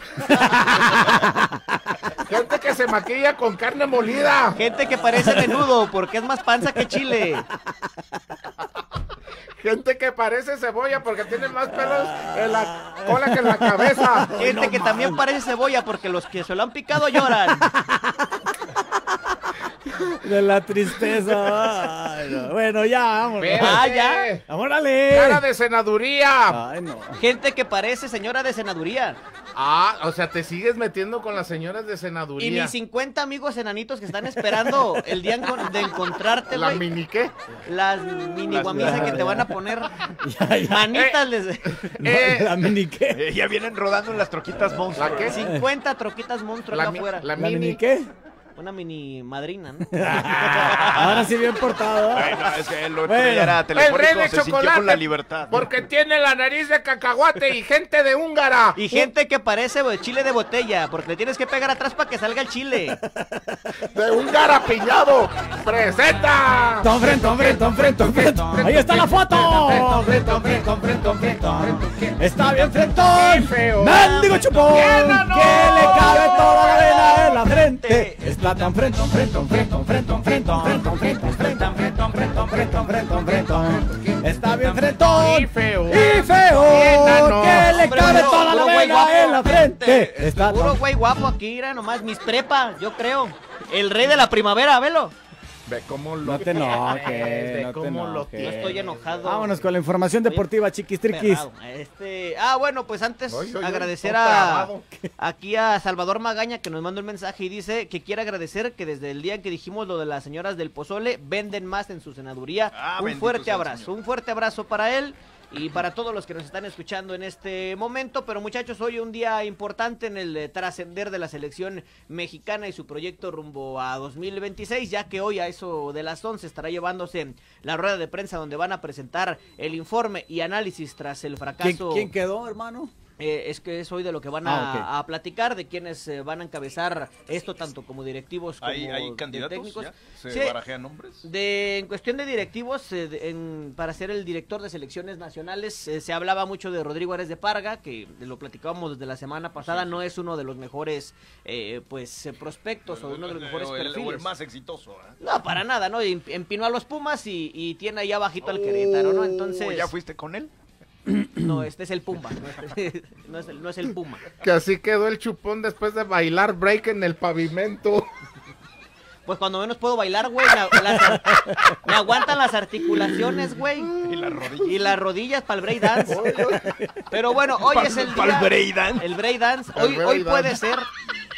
Speaker 5: Gente que se maquilla con carne molida.
Speaker 7: Gente que parece menudo porque es más panza que chile.
Speaker 5: Gente que parece cebolla porque tiene más pelos en la cola que en la cabeza.
Speaker 7: Gente no, que man. también parece cebolla porque los que se lo han picado lloran.
Speaker 3: De la tristeza. Ay, no. Bueno, ya, vámonos.
Speaker 7: Ah, ya.
Speaker 3: ¡Órale!
Speaker 5: ¡Cara de senaduría!
Speaker 3: Ay, no.
Speaker 7: Gente que parece señora de senaduría.
Speaker 5: Ah, o sea, te sigues metiendo con las señoras de senaduría.
Speaker 7: Y mis cincuenta amigos enanitos que están esperando el día de encontrarte, güey.
Speaker 5: ¿La mini qué?
Speaker 7: Las mini guamisas que te van a poner
Speaker 3: ya, ya.
Speaker 7: manitas.
Speaker 5: Eh,
Speaker 7: les...
Speaker 5: eh,
Speaker 3: ¿La mini qué?
Speaker 4: Eh, ya vienen rodando en las troquitas monstruos.
Speaker 5: ¿La qué?
Speaker 7: cincuenta troquitas monstruos
Speaker 5: La,
Speaker 7: acá
Speaker 5: mi,
Speaker 7: afuera.
Speaker 5: ¿La,
Speaker 3: ¿La
Speaker 5: mini
Speaker 3: mini qué?
Speaker 7: Una mini madrina, ¿no?
Speaker 3: Ahora sí bien portado.
Speaker 4: Bueno, es que el otro
Speaker 3: Bueno,
Speaker 4: día era
Speaker 5: el
Speaker 4: telefónico,
Speaker 5: rey de
Speaker 4: se sintió
Speaker 5: chocolate,
Speaker 4: con la libertad.
Speaker 5: porque tiene la nariz de cacahuate y gente de húngara.
Speaker 7: Y gente que parece güey, chile de botella, porque le tienes que pegar atrás para que salga el chile.
Speaker 5: De húngara piñado. ¡Presenta!
Speaker 3: Tom Fren, Tom Fren, Tom Fren, Tom Fren. Ahí está la foto. Tom Fren, Tom Fren, Tom Fren, Tom Fren, Tom. Está bien frentón. ¡Mendigo chupón! Que le cabe toda la vena en la frente. Está tan frente, Tom Fren, Tom Fren, Tom Fren, Tom Fren, Tom Fren, Tom Fren, Tom Fren, Tom Fren, Tom Fren, Tom Fren, Tom Fren, Tom Fren, Tom. Está bien frentón.
Speaker 5: Y feo.
Speaker 3: Y feo. Que le
Speaker 7: Hombre,
Speaker 3: cabe
Speaker 7: puro-
Speaker 3: toda la
Speaker 7: puro güey guapo.
Speaker 3: vena en la frente. Está
Speaker 7: Puro
Speaker 3: tan...
Speaker 7: güey guapo aquí, era nomás mis prepa, yo creo. El rey de la primavera, velo.
Speaker 5: Ve cómo lo
Speaker 3: No te enojes,
Speaker 5: Ve
Speaker 3: no te
Speaker 5: cómo lo
Speaker 3: enojes.
Speaker 7: No estoy enojado.
Speaker 3: Vámonos con la información deportiva, chiquis triquis.
Speaker 7: Cerrado. Este, ah, bueno, pues antes
Speaker 5: Oy, oy, oy,
Speaker 7: agradecer
Speaker 5: todo
Speaker 7: a
Speaker 5: trabado.
Speaker 7: aquí a Salvador Magaña que nos mandó un mensaje y dice que quiere agradecer que desde el día en que dijimos lo de las señoras del pozole venden más en su senaduría.
Speaker 4: Ah,
Speaker 7: un
Speaker 4: bendito
Speaker 7: fuerte
Speaker 4: sea el
Speaker 7: abrazo,
Speaker 4: Señor.
Speaker 7: un fuerte abrazo para él. Y para todos los que nos están escuchando en este momento, pero muchachos, hoy un día importante en el eh, trascender de la selección mexicana y su proyecto rumbo a dos mil veintiséis, ya que hoy a eso de las once estará llevándose la rueda de prensa donde van a presentar el informe y análisis tras el
Speaker 3: ¿Quién,
Speaker 7: fracaso.
Speaker 3: quién quedó, hermano?
Speaker 7: Eh, es que es hoy de lo que van a,
Speaker 3: Ah, okay.
Speaker 7: a platicar, de quienes eh, van a encabezar esto, tanto como directivos como
Speaker 4: ¿Hay, hay
Speaker 7: de
Speaker 4: candidatos
Speaker 7: técnicos.
Speaker 4: ya? ¿Se
Speaker 7: Sí,
Speaker 4: barajean nombres?
Speaker 7: de, en cuestión de directivos, eh, de- en- para ser el director de selecciones nacionales, eh, se hablaba mucho de Rodrigo Ares de Parga, que lo platicábamos desde la semana pasada, no es uno de los mejores eh, pues eh, prospectos o uno de los mejores
Speaker 4: o el, o el
Speaker 7: perfiles.
Speaker 4: más exitoso. ¿eh?
Speaker 7: No, para nada, ¿no? Em- Empinó a los Pumas y, y tiene ahí abajito al Querétaro, ¿no? Entonces,
Speaker 4: Oh, ¿ya fuiste con él?
Speaker 7: no, este es el Pumba, no, este- no es el, no es el Puma.
Speaker 5: Que así quedó el chupón después de bailar break en el pavimento.
Speaker 7: Pues cuando menos puedo bailar, güey, me, las- me aguantan las articulaciones, güey.
Speaker 4: Y las rodillas.
Speaker 7: Y las rodillas para el break dance. Pero bueno, hoy
Speaker 4: Pa'l-
Speaker 7: es el
Speaker 4: pa'l
Speaker 7: día.
Speaker 4: break dance.
Speaker 7: El break dance.
Speaker 5: El
Speaker 7: Hoy,
Speaker 5: break
Speaker 7: hoy puede
Speaker 5: dance.
Speaker 7: ser.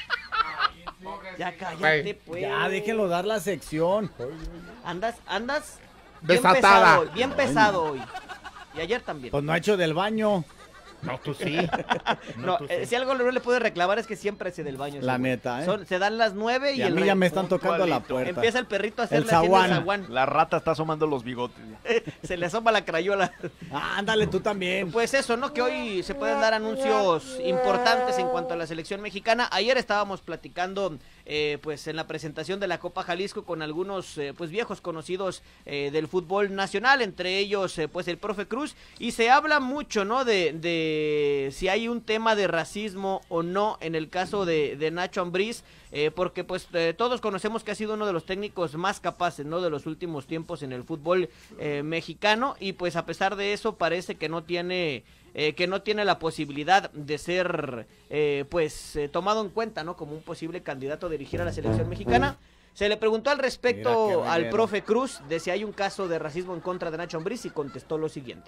Speaker 7: Ya cállate,
Speaker 5: Güey,
Speaker 7: pues.
Speaker 3: Ya, déjenlo dar la sección.
Speaker 7: Andas, andas. Bien
Speaker 5: Desatada.
Speaker 7: pesado hoy, bien pesado hoy. Y ayer también.
Speaker 3: Pues no ha hecho del baño.
Speaker 5: No, tú sí.
Speaker 7: No,
Speaker 5: tú
Speaker 7: eh,
Speaker 5: sí.
Speaker 7: si algo no le puede reclamar es que siempre se del baño. ese
Speaker 3: La
Speaker 7: güey.
Speaker 3: neta, ¿eh?
Speaker 7: Son- se dan las nueve y,
Speaker 3: Y a
Speaker 7: el
Speaker 3: mí
Speaker 7: re-
Speaker 3: ya me están tocando la
Speaker 4: puntualito.
Speaker 3: puerta.
Speaker 7: empieza el perrito a hacerle
Speaker 3: El
Speaker 7: haciendo el
Speaker 3: zaguán.
Speaker 7: zaguán.
Speaker 4: La rata está asomando los bigotes.
Speaker 7: Se le asoma la crayola.
Speaker 3: Ah, ándale, tú también.
Speaker 7: Pues eso, ¿no? Que hoy se pueden dar anuncios importantes en cuanto a la selección mexicana. Ayer estábamos platicando, eh, pues, en la presentación de la Copa Jalisco con algunos, eh, pues, viejos conocidos eh, del fútbol nacional, entre ellos, eh, pues, el profe Cruz. Y se habla mucho, ¿no? De, de si hay un tema de racismo o no en el caso de, de Nacho Ambriz. Eh, porque pues eh, todos conocemos que ha sido uno de los técnicos más capaces, ¿no? De los últimos tiempos en el fútbol eh, mexicano, y pues a pesar de eso parece que no tiene eh, que no tiene la posibilidad de ser eh, pues eh, tomado en cuenta, ¿no? Como un posible candidato a dirigir a la selección mexicana. Se le preguntó al
Speaker 3: Mira
Speaker 7: respecto
Speaker 3: qué
Speaker 7: al
Speaker 3: reguero.
Speaker 7: profe Cruz de si hay un caso de racismo en contra de Nacho Ambriz y contestó lo siguiente.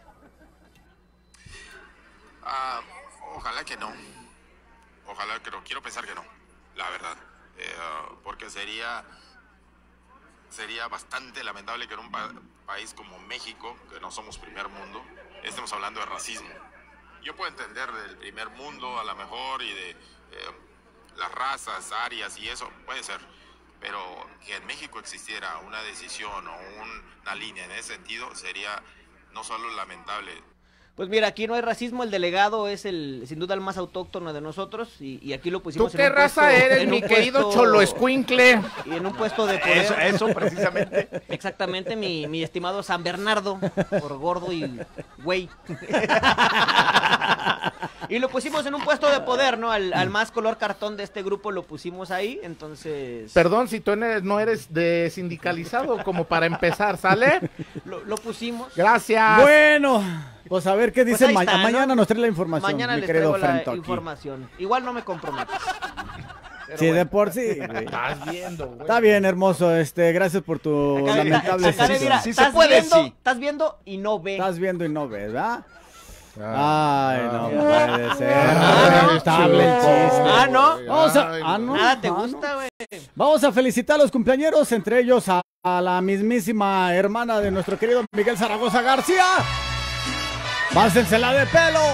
Speaker 10: Ah, ojalá que no. Ojalá que no. Quiero pensar que no, la verdad. Eh, porque sería sería bastante lamentable que en un pa- país como México, que no somos primer mundo, estemos hablando de racismo. Yo puedo entender del primer mundo a lo mejor y de eh, las razas, áreas y eso, puede ser. Pero que en México existiera una decisión o un- una línea en ese sentido sería no solo lamentable.
Speaker 7: Pues mira, aquí no hay racismo, el delegado es el sin duda el más autóctono de nosotros y, y aquí lo pusimos
Speaker 5: ¿Tú
Speaker 7: en
Speaker 5: qué
Speaker 7: un
Speaker 5: raza
Speaker 7: puesto-
Speaker 5: eres,
Speaker 7: en
Speaker 5: mi
Speaker 7: un
Speaker 5: querido
Speaker 7: puesto-
Speaker 5: Cholo Escuincle?
Speaker 7: Y en un puesto de poder.
Speaker 4: Eso, eso precisamente.
Speaker 7: Exactamente, mi, mi estimado San Bernardo, por gordo y güey. Y lo pusimos en un puesto de poder, ¿no? Al, al más color cartón de este grupo lo pusimos ahí, entonces...
Speaker 5: Perdón, si tú eres- no eres de sindicalizado, como para empezar, ¿sale?
Speaker 7: Lo, lo pusimos.
Speaker 5: Gracias.
Speaker 3: Bueno, pues a ver qué
Speaker 7: Pues
Speaker 3: dice.
Speaker 7: ahí
Speaker 3: ma-
Speaker 7: está, ¿no?
Speaker 3: Mañana nos trae la información.
Speaker 7: Mañana
Speaker 3: mi
Speaker 7: les
Speaker 3: querido
Speaker 7: traigo la
Speaker 3: Frentoki.
Speaker 7: información. Igual no me comprometo.
Speaker 3: Sí, de por sí. güey.
Speaker 5: Estás viendo, güey.
Speaker 3: Está bien, hermoso. Este, gracias por tu
Speaker 7: Acá,
Speaker 3: lamentable
Speaker 7: acá,
Speaker 3: decisión.
Speaker 7: mira,
Speaker 4: Sí se
Speaker 7: estás
Speaker 4: puede,
Speaker 7: viendo,
Speaker 4: sí.
Speaker 7: estás viendo y no ve.
Speaker 3: Estás viendo y no ves, ¿verdad?
Speaker 5: Ah,
Speaker 3: Ay, no
Speaker 5: ah.
Speaker 3: puede ser.
Speaker 5: Ah,
Speaker 3: Lamentable el chiste.
Speaker 7: Ah, ¿no?
Speaker 3: Vamos a,
Speaker 5: Ay,
Speaker 3: ah, no.
Speaker 7: Nada te
Speaker 3: Ah, no.
Speaker 7: gusta, güey.
Speaker 3: Vamos a felicitar a los cumpleañeros, entre ellos a, a la mismísima hermana de nuestro querido Miguel Zaragoza García. Pásensela de pelos.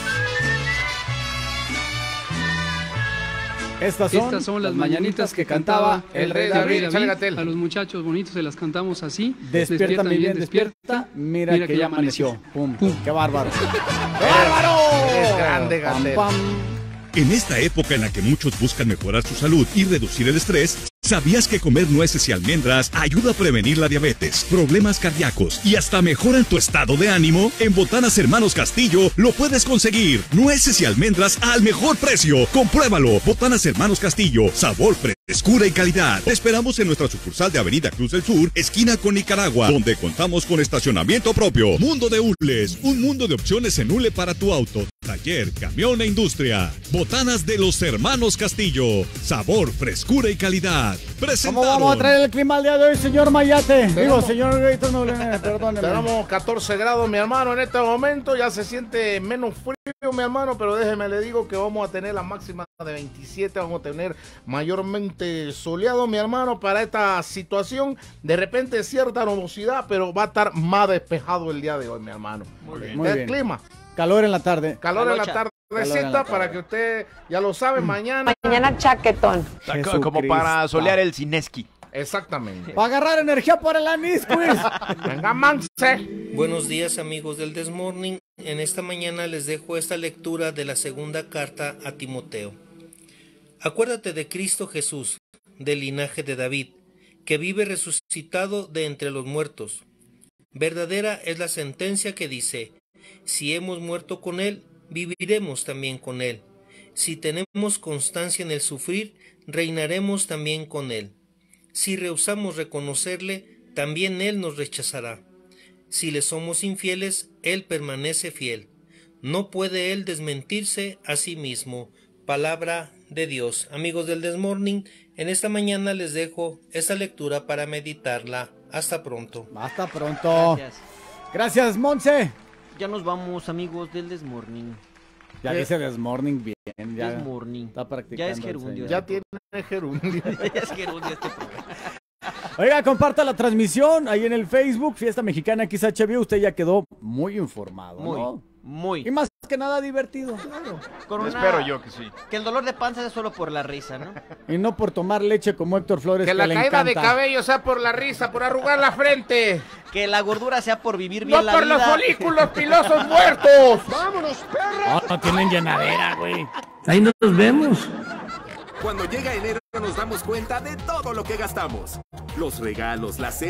Speaker 3: Estas son,
Speaker 11: Estas son las mañanitas que cantaba el rey
Speaker 5: David.
Speaker 11: David.
Speaker 5: Chale, Gatel.
Speaker 11: A los muchachos bonitos se las cantamos así.
Speaker 3: Despierta, mi bien, despierta. Mira,
Speaker 11: Mira
Speaker 3: que,
Speaker 11: que
Speaker 3: ya
Speaker 11: ya
Speaker 3: amaneció.
Speaker 11: amaneció.
Speaker 3: Pum.
Speaker 11: Pum.
Speaker 3: ¡Qué bárbaro! ¡Qué bárbaro!
Speaker 5: Eres grande,
Speaker 3: Pam,
Speaker 5: Gatel.
Speaker 3: pam.
Speaker 2: En esta época en la que muchos buscan mejorar su salud y reducir el estrés, ¿sabías que comer nueces y almendras ayuda a prevenir la diabetes, problemas cardíacos y hasta mejoran tu estado de ánimo? En Botanas Hermanos Castillo lo puedes conseguir. Nueces y almendras al mejor precio. Compruébalo. Botanas Hermanos Castillo. Sabor, frescura y calidad. Te esperamos en nuestra sucursal de Avenida Cruz del Sur, esquina con Nicaragua, donde contamos con estacionamiento propio. Mundo de Hules. Un mundo de opciones en hule para tu auto, taller, camión e industria. Botanas de los Hermanos Castillo. Sabor, frescura y calidad.
Speaker 3: ¿Cómo vamos a traer el clima al día de hoy, señor Mayate? Digo,
Speaker 5: Tenemos-
Speaker 3: señor Gator, no, le- perdóneme.
Speaker 5: Tenemos catorce grados, mi hermano, en este momento. Ya se siente menos frío, mi hermano, pero déjeme le digo que vamos a tener la máxima de veintisiete. Vamos a tener mayormente soleado, mi hermano, para esta situación. De repente cierta nubosidad, pero va a estar más despejado el día de hoy, mi hermano.
Speaker 7: Muy bien.
Speaker 3: Muy
Speaker 5: el
Speaker 3: bien.
Speaker 5: clima,
Speaker 3: Calor en la tarde.
Speaker 5: calor en la
Speaker 7: Calocha.
Speaker 5: tardecita,
Speaker 3: Calor en la
Speaker 5: para
Speaker 3: tarde.
Speaker 5: que usted ya lo sabe, mañana.
Speaker 12: Mañana chaquetón.
Speaker 4: Co- Como para solear el Cineski.
Speaker 5: Exactamente.
Speaker 3: Para agarrar energía para el anís, quiz.
Speaker 5: Venga, manse.
Speaker 13: Buenos días amigos del Desmorning. En esta mañana les dejo esta lectura de la segunda carta a Timoteo. Acuérdate de Cristo Jesús, del linaje de David, que vive resucitado de entre los muertos. Verdadera es la sentencia que dice, si hemos muerto con él, viviremos también con él. Si tenemos constancia en el sufrir, reinaremos también con él. Si rehusamos reconocerle, también él nos rechazará. Si le somos infieles, él permanece fiel. No puede él desmentirse a sí mismo. Palabra de Dios. Amigos del Desmorning, en esta mañana les dejo esta lectura para meditarla. Hasta pronto.
Speaker 3: Hasta pronto.
Speaker 7: Gracias.
Speaker 3: Gracias, Monse.
Speaker 7: Ya nos vamos, amigos del Desmorning.
Speaker 3: Ya dice Desmorning bien. Ya
Speaker 7: Desmorning.
Speaker 3: está practicando.
Speaker 7: Ya es
Speaker 3: el
Speaker 7: gerundio.
Speaker 3: señor.
Speaker 5: Ya tiene gerundio.
Speaker 7: Ya es gerundio este programa.
Speaker 3: Oiga, comparta la transmisión ahí en el Facebook, Fiesta Mexicana X H B. Usted ya quedó muy informado,
Speaker 7: Muy,
Speaker 3: ¿no?
Speaker 7: muy.
Speaker 3: Y más que nada divertido.
Speaker 7: Con una-
Speaker 4: Espero yo que sí.
Speaker 7: Que el dolor de panza es solo por la risa, ¿no?
Speaker 3: Y no por tomar leche como Héctor Flores,
Speaker 5: Que
Speaker 3: que,
Speaker 5: la
Speaker 3: le
Speaker 5: caída de
Speaker 3: encanta.
Speaker 5: cabello sea por la risa, por arrugar la frente.
Speaker 7: Que la gordura sea por vivir bien
Speaker 5: No
Speaker 7: la
Speaker 5: por
Speaker 7: vida.
Speaker 5: los folículos pilosos muertos.
Speaker 3: No, no tienen llenadera, güey.
Speaker 9: Ahí nos vemos.
Speaker 14: Cuando llega enero nos damos cuenta de todo lo que gastamos. Los regalos, las